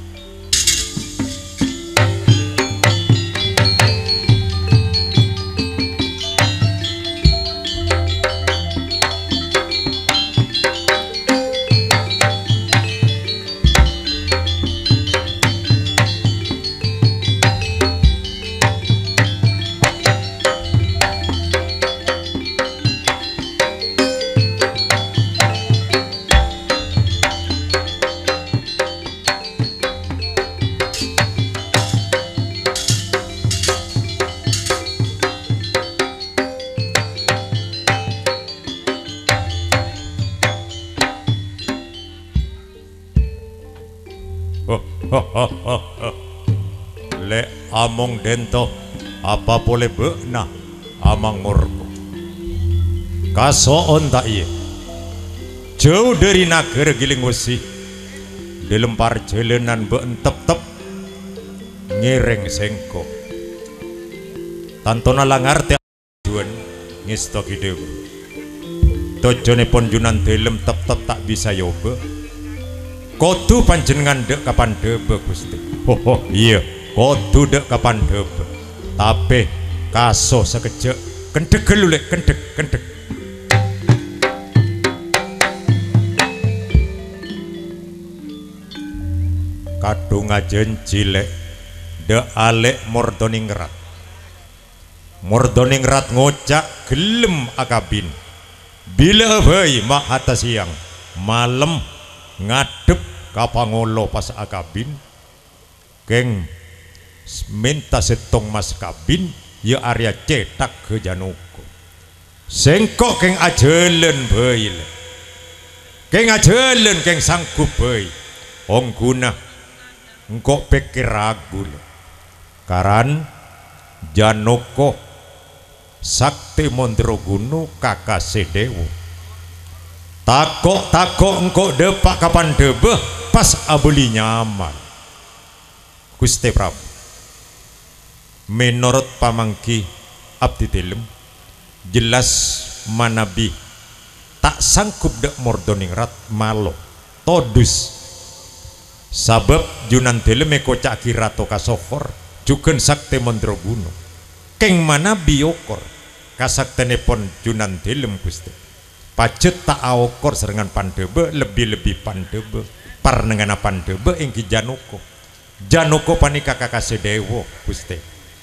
[SPEAKER 2] le among dento apa boleh bekna amang murko kasoon tak iya jauh dari nager giling wesi dilempar jelenan beentep-tep ngereng sengko tantona langar te juan ngistok hidew tojone pon junan delem tep-tep tak bisa yoba kodu panjenengan dek kapan debe Gusti. Oh, oh iya, kodu dek kapan debe. Tapi kaso sekejap kendek gelulek kendek kendek. Kadung ajen cilek de alek mordoningrat. Mordoningrat ngocak gelem akabin. Bila bayi mak hata siang malam ngadep kapangolo pas akabin keng minta setong mas kabin ya Arya cetak ke Janoko sengkok keng ajelen bayi keng ajelen keng sanggup bayi ong guna engkau pikir ragu karan Janoko Sakti Mandraguna kakase Dewa takok takok engkau depak kapan debeh pas abeli nyaman Gusti Prabu menurut pamangki abdi tilem jelas manabi tak sangkup dek Mordoningrat malo todus sabab Junan tilem ekocak kirato kasohor juken Sakti Mandraguna keng manabi okor kasaktenipun Junan tilem Gusti pacet tak aokor serengan pandebe lebih-lebih pandebe parnengana pandebe ingki Janoko Janoko panika kakase Dewa Gusti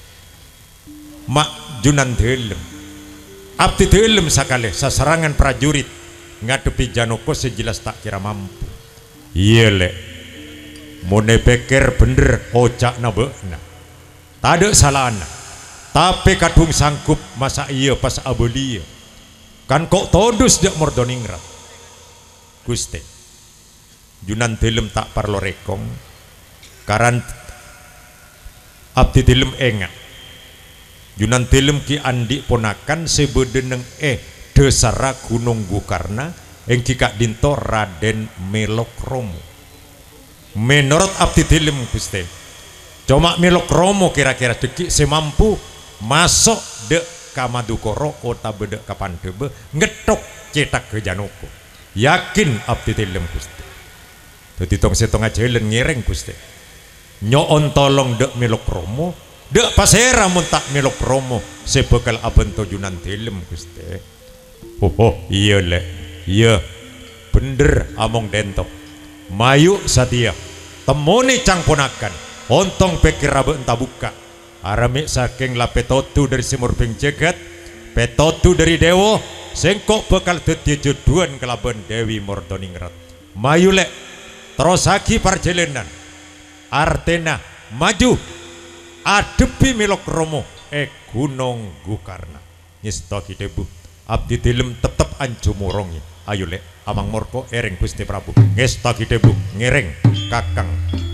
[SPEAKER 2] mak Junan tilem abdi tilem sakale sasarangan prajurit ngadepi Janoko sejelas tak kira mampu iya lek mone pikir bener ocak nabekna tade salahna tapi kadung sanggup masa iya pas abolia kan kok todus dek Mordoningrat Gusti Junan tilem tak parlo rekong karan abdi tilem engat Junan tilem ki andi ponakan sebedeneng eh desara Gunung Gukarna engki kak dinto Raden Melokromo menurut abdi tilem Gusti cuma Melokromo kira-kira deki semampu masuk dek Kamadukoro kota bedek kapan tebe ngetok cetak ke Janoko yakin abdi tilem Gusti dadi tong setengah jalan ngereng Gusti nyoon tolong dek Melokromo dek pasera mun tak Melokromo sebekal abento Junan tilem Gusti oh, oh iya le iya bener among dentok mayu satia temoni cangponakan ontong pikir rabe entah buka arami saking la petotu dari simur ping jegat petotu dari Dewa sengkok bekal dadi jodohan kelaban Dewi Mordoningrat mayu lek terus lagi perjalanan Artena maju adepi Melokromo eh Gunung Gukarna nyestoki debu abdi tilem tetep anjo morongi ayo lek amang morko ereng Gusti Prabu ngestoki debu ngereng kakang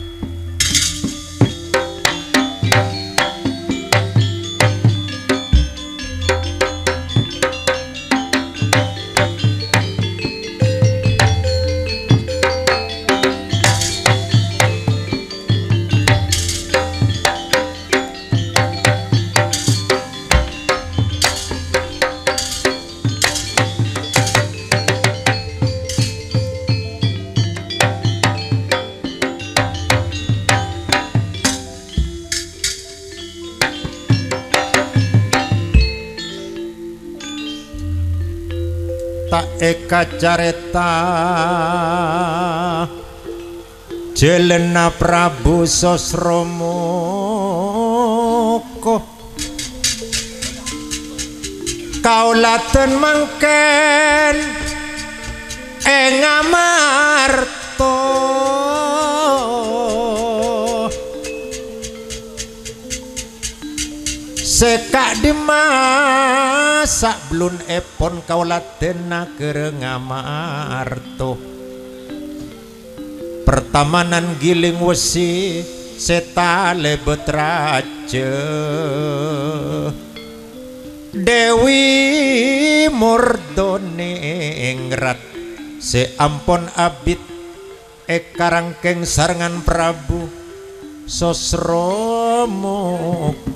[SPEAKER 2] tak eka careta jelena Prabu Sosromoko kaulaten mangken ing Amarta sekak dimasak blun epon kaulatena kereng Amarta pertamanan giling wesi setale betrace Dewi Mordoningrat seampon abit ekarangkeng sarengan Prabu Sosromoko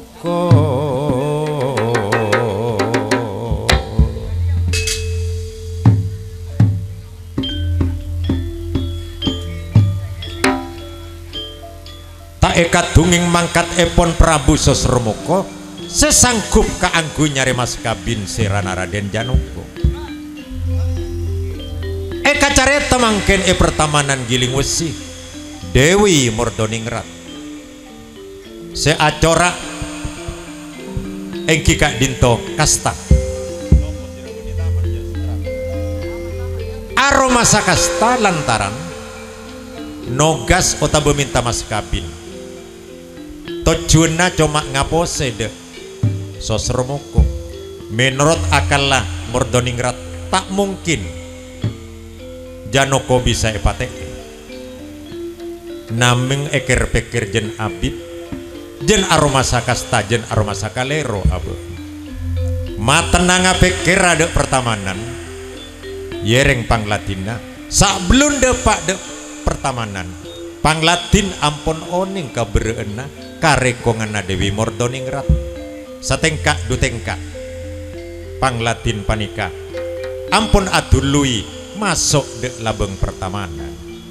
[SPEAKER 2] tak ekat dunging mangkat epon Prabu Sosromoko sesanggup kaanggu nyari mas kabin serana Raden Janoko eka careta mangken e pertamanan giling wesi Dewi Mordoningrat seacora engki kak dinto kasta aroma sakasta lantaran nogas ota meminta mas kabin tujuanna cuma ngapose deh sosromoko menurut akal lah Mordoningrat tak mungkin Janoko bisa epate nameng eker peker jen abid jen aroma sakasta jen aroma sakalero abu matenanga peker ada pertamanan yereng panglatina sablun depak de pertamanan panglatin ampun oning kabereena karekongana Dewi Mordoningrat satengka dutengka panglatin panika ampun adului masuk de labeng pertamanan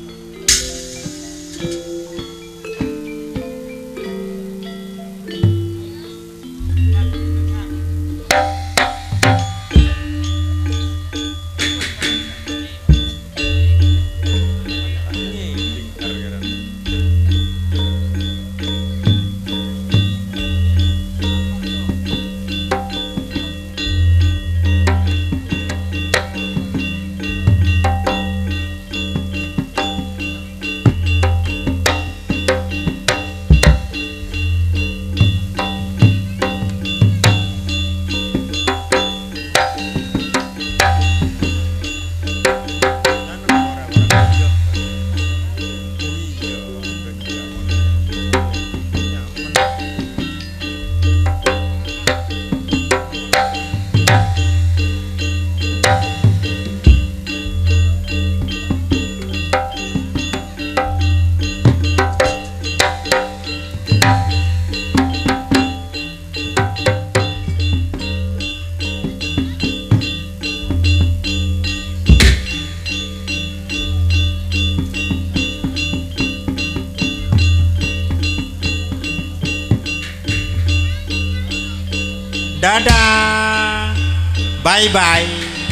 [SPEAKER 2] dadah bye bye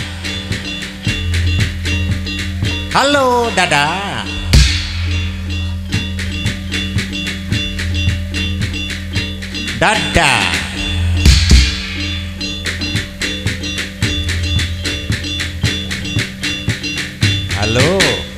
[SPEAKER 2] halo dadah dadah halo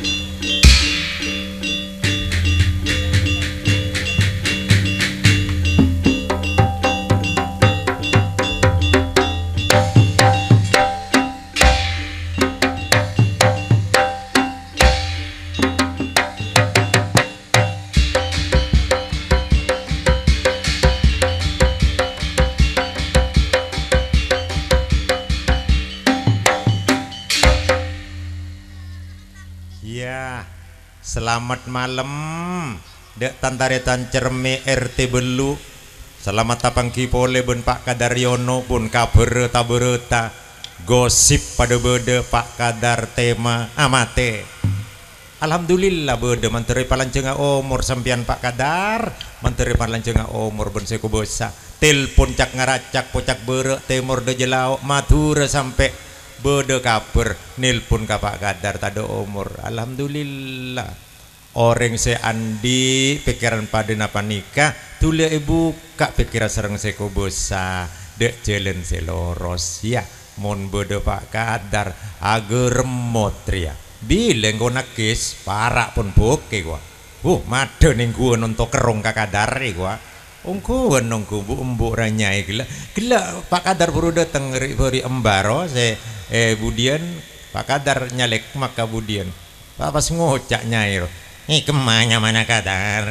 [SPEAKER 2] selamat malam dek tantaretan cerme R T Belu selamat tapang kipole ben Pak Kadaryono pun kabar tabereta gosip pada bede Pak Kadar tema amate alhamdulillah bede menteri palancenga umur sampian Pak Kadar menteri palancenga umur ben seku bosa telepon cak ngaracak pocak bere temur de jelau matur sampai bede kabar nilpun ka Pak Kadar tado umur alhamdulillah orang se andi pikiran pada napa nikah tulia ibu kak pikiran serang se kubosa dek jalan se loros ya mon bede Pak Kadar ager remotria bileng ko nakis parak pun boke gua uh made ning gua nonton kerong Kak Kadar gua ongko nongko bu embuk ranyai gila gila Pak Kadar baru datang beri embaro se eh budian Pak Kadar nyalek maka budian Pak pas ngocak nyair eh kemana mana Kadar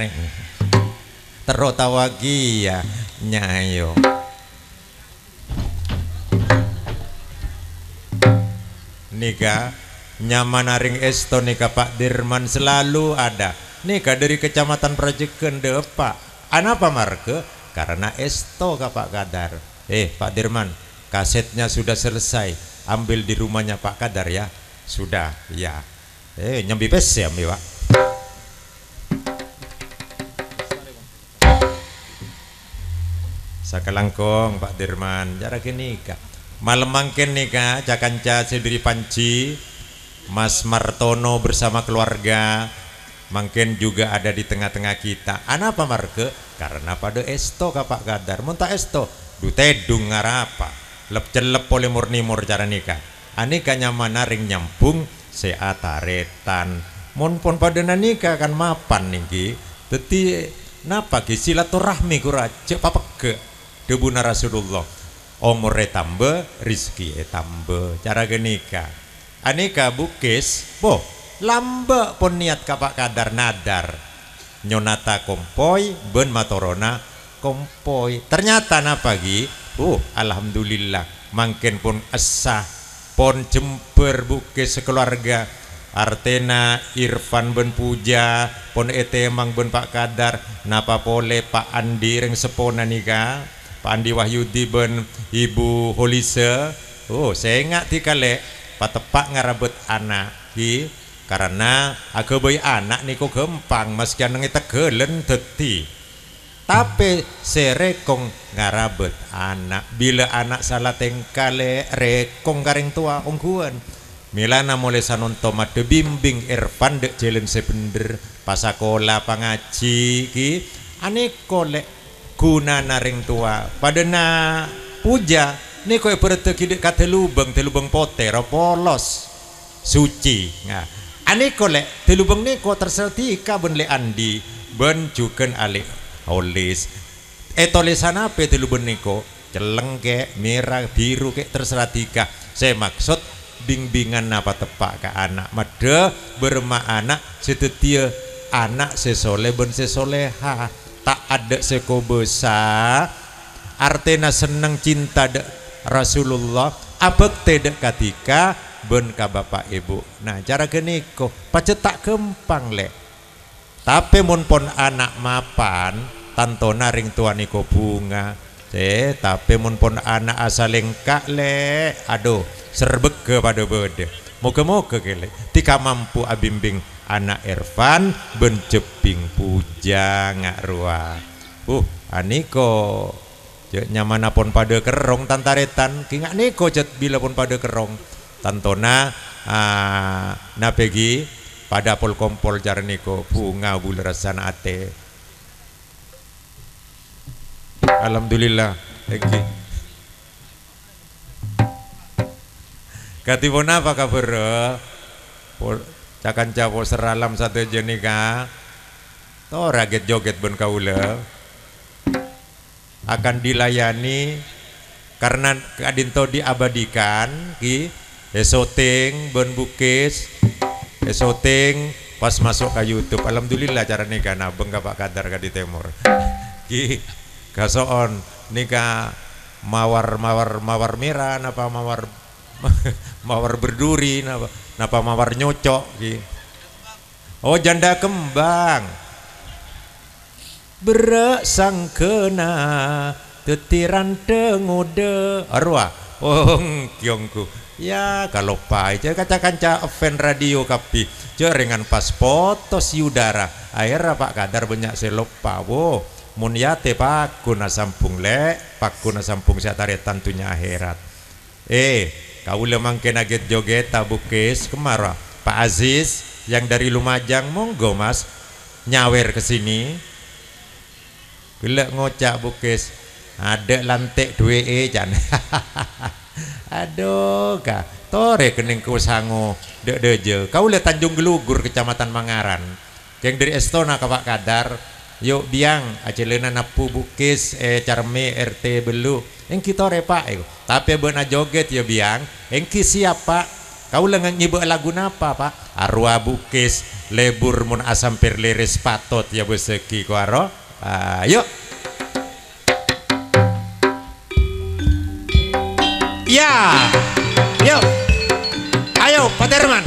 [SPEAKER 2] terotawagi ya nyayo nika nyaman aring esto nika Pak Dirman selalu ada nika dari kecamatan Prajekeun depa anapa marke karena esto ka Pak Kadar eh Pak Dirman kasetnya sudah selesai ambil di rumahnya Pak Kadar ya sudah ya eh nyambi pes ya mi Pak sakalangkong Pak Dirman jarak nikah malam mangken nikah cakanca sediri panci Mas Martono bersama keluarga mangken juga ada di tengah-tengah kita anapa marke karena pada esto ka Pak Kadar muntah esto dutedung ngarapa lep celep oleh murni mur cara nikah anika nyaman ring nyampung seataretan mon pon pada nikah kan mapan niki teti napa ki silaturahmi kura cek papeke debuna Rasulullah umure tambah rizki e tambah cara genika aneka bukis boh lamba pun niat kapak kadar nadar nyonata kompoi ben matorona kompoi ternyata na pagi oh alhamdulillah mangken pun esah pon jember bukis sekeluarga Artena Irfan ben puja pon ete emang ben Pak Kadar napa pole Pak Andi reng sepona nika Pak Andi Wahyudi ben Ibu Holise oh saya nggak tikale patepak ngarabet anak ki karena aku boy anak niko gempang meski aneng tegelen deti tapi serekong ngarabet anak bila anak salah tengkale rekong garing tua ongguan milana mulai sanon tomat de bimbing Irfan dek jalan sebender pasakola pangaji ki aneko lek guna naring tua pada na puja niko e berteki dek kate lubang te lubang poter polos suci nah aneko lek te lubang niko tersertika ben le Andi ben juken alik holis etolesan apa te lubang niko celeng ke merah biru ke tersertika saya maksud bimbingan apa tepak ke anak made berma anak setetia anak sesoleh ben sesoleha tak ada sekobesa artena seneng cinta dek Rasulullah abek tedek ketika ben ka bapak ibu nah cara geniko pacet tak gempang le tapi mun pon anak mapan tantona ring tua niko bunga eh tapi mun pon anak asalengka le aduh serbek kepada bede moga-moga kele tika mampu abimbing anak Irfan benceping puja ngak ruah uh aniko nyamana pon pada kerong tantaretan kingak niko jet bila pon pada kerong tantona uh, napegi pada pol kompol jar niko bunga bularasan ate alhamdulillah lagi katipun apa kabar cakan capo seralam satu jenika to raget joget ben kaula akan dilayani karena kadinto diabadikan ki esoting ben bukis esoting pas masuk ke YouTube alhamdulillah cara nikah nabeng ka Pak Kadar ka di Timur ki kasoon nika mawar mawar mawar merah napa mawar mawar berduri napa napa mawar nyocok ki oh janda kembang berek sangkena tetiran tengode arwah ong kiongku ya kalau pai je kaca-kaca event radio kapi jaringan pas foto si udara akhirnya Pak Kadar banyak selopa wo mun yate pakuna sampung le pakuna sampung satare tentunya akhirat eh kau lemang kena get joget tabukis kemara Pak Aziz yang dari Lumajang monggo mas nyawer ke sini gelek ngocak bukis ada lantek dua e jan aduh kah tore kening ku sango dek deje kau le Tanjung Gelugur Kecamatan Mangaran yang dari Estona ke Pak Kadar yuk biang acelena napu bukis eh carme R T belu engki tore pak eh tapi beuna joget ya biang engki siapa kau lengan nyibu lagu napa pak arwah bukis lebur mun asam perleres patot ya beseki ko aro ayo ya yuk ayo Pak Derman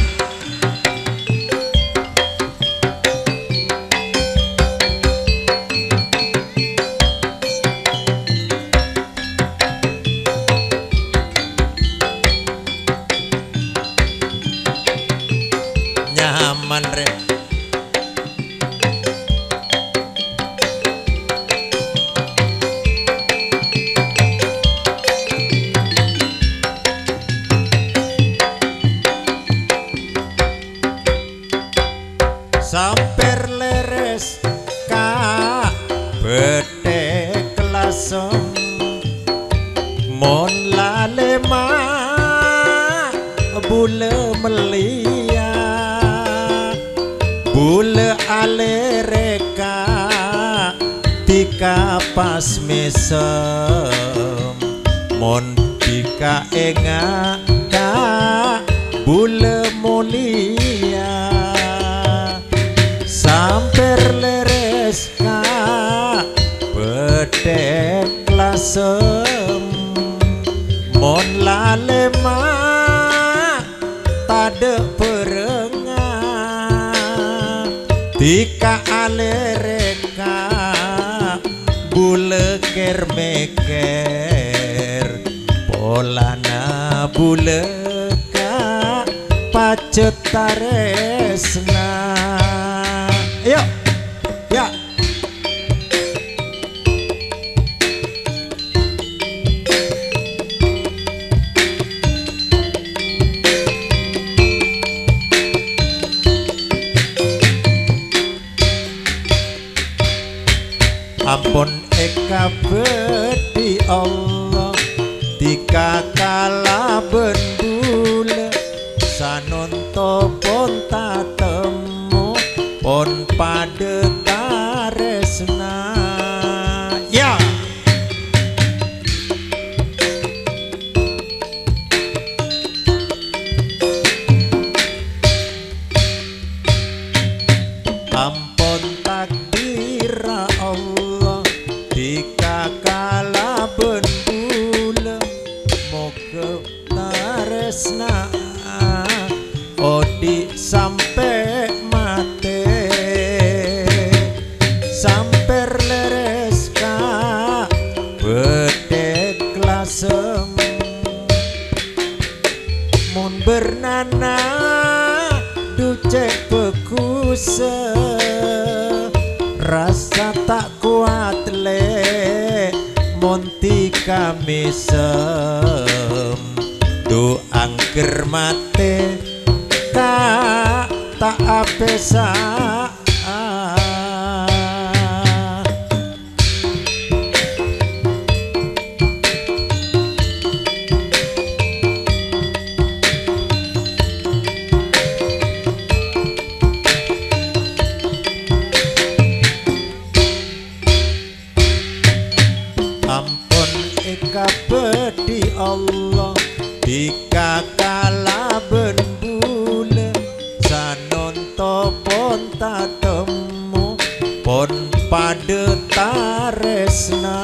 [SPEAKER 2] samper leres ka bete kelasem mon lalema bule melia bule alereka tika pas mesem
[SPEAKER 4] mon dika enga ka bule mulia samper leres ka bedek lasem mon lalema tade perenga tika alereka bule ker meker polana bule ka pacet taresna ayo ya ampun eka bedi Allah tika kala bendule sanonto pon tatemu pon pade taresna ya ampun takdir Allah tika kala bendule moga taresna odi sampai mate samper leres ka bedek lasem mun bernana ducek bekuse rasa tak kuat le monti kami sem do angker mate tak tak apesa ampun eka bedi Allah tika kala bendule sanonto pon tatemu pon pade taresna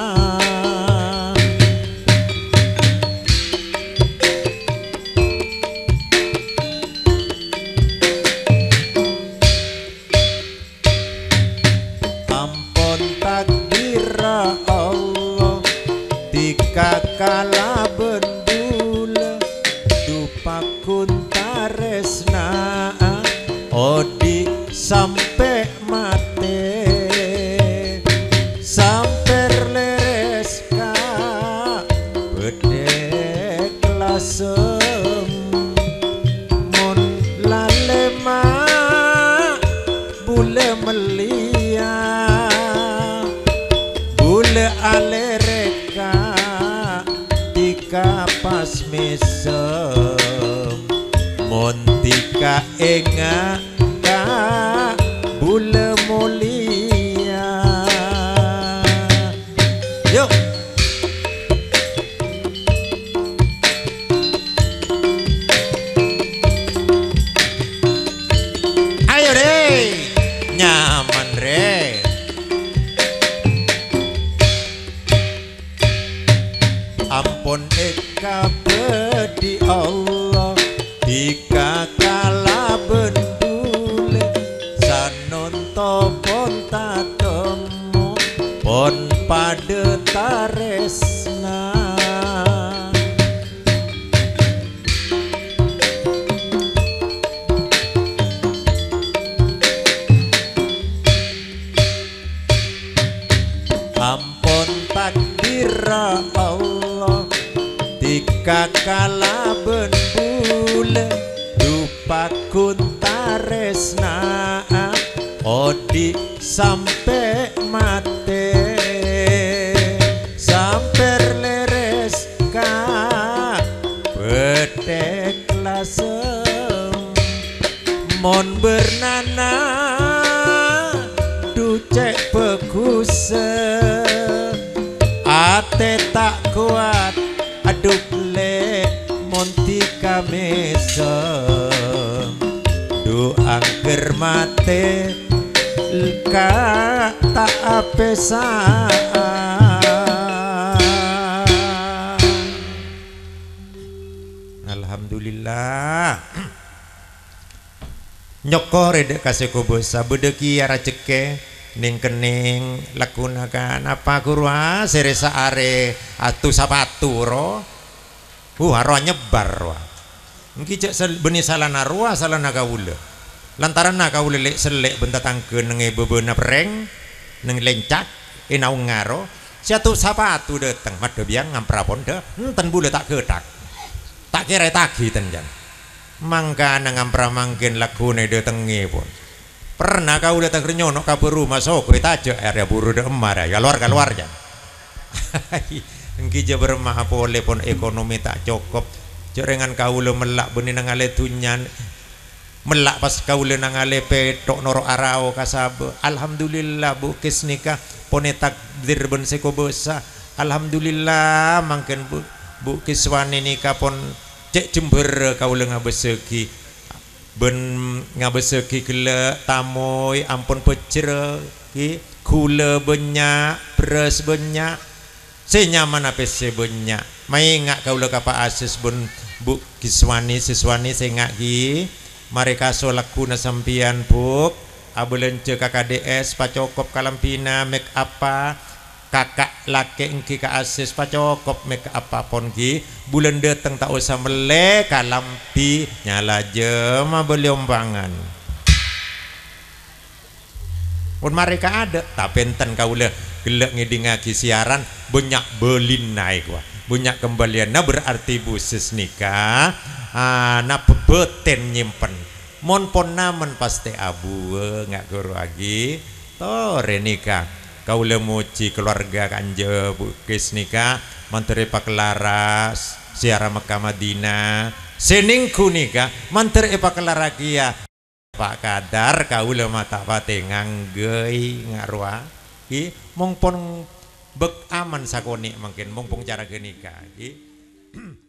[SPEAKER 4] ampun takdir Allah tika kala bendule dupakun taresna odi sampai mate samper leres ka bedek lasem mon lalema bule melia bule alereka tika pas mesem mon tika enga ka bule mulia yuk ayo re nyaman re ampun eka bedi Allah tika kala bendule sanonto pon tatemu pon pade taresna ampun takdir Allah tika kala bendule dupakun taresna odi sampai mate samper leres ka bedek lasem mon bernana ducek bekuse ate tak kuat du angker mate ka tak apesaan. Alhamdulillah nyokore dek kasih kobosa bedeki ara ceke ning kening lakunakan apa kurwa seresa are atu sapatu ro uh aro nyebar ro engki cek beni salana ruah salana kawula lantaran na kawula lek selek bentatangkeun nenge bebeuna pereng neng lencak enau ngaro siatu sapatu dateng made biang ngamprapon de enten bule tak kedak tak kira tagi tenjan mangka ngampra mangkin lagune de tengi pun pernah kau datang renyono kabur rumah sok tajo area buru de emar ya luar keluar jan engki je bermah boleh pun ekonomi tak cukup jerengan kau le melak benih nangale tunyan melak pas kau le nangale petok noro arao kasab alhamdulillah bu kis nikah pone takdir ben seko bosa alhamdulillah mangkin bu bu kiswani nikah pon cek jember kau le ngabeseki ben ngabeseki gele tamoy ampun pecer ki kula banyak beras banyak senyaman apa se banyak mai ngak kau le kapa asis bun bu kiswani siswani sengak ki mereka solakuna sampian buk abulence K K D S pacokop kalampina make apa kakak laki engki ka asis pacokop make apa pon ki bulan dateng tak usah melek kalampi nyala jema beliombangan pun mereka ada tapi enten kaula gelek ngidingaki siaran banyak belin naik wah banyak kembalian nah berarti busis nikah anak bebeten nyimpen mon pon namen pasti abu nggak guru lagi tore nikah kaula muci keluarga kanje bukis nikah manteri pakelaras siara Mekah Madinah seningku nikah manteri pakelaras kia Pak Kadar kaula mata pate nganggei ngarwa ki mongpon bek aman sakoni mungkin mongpong cara genika ki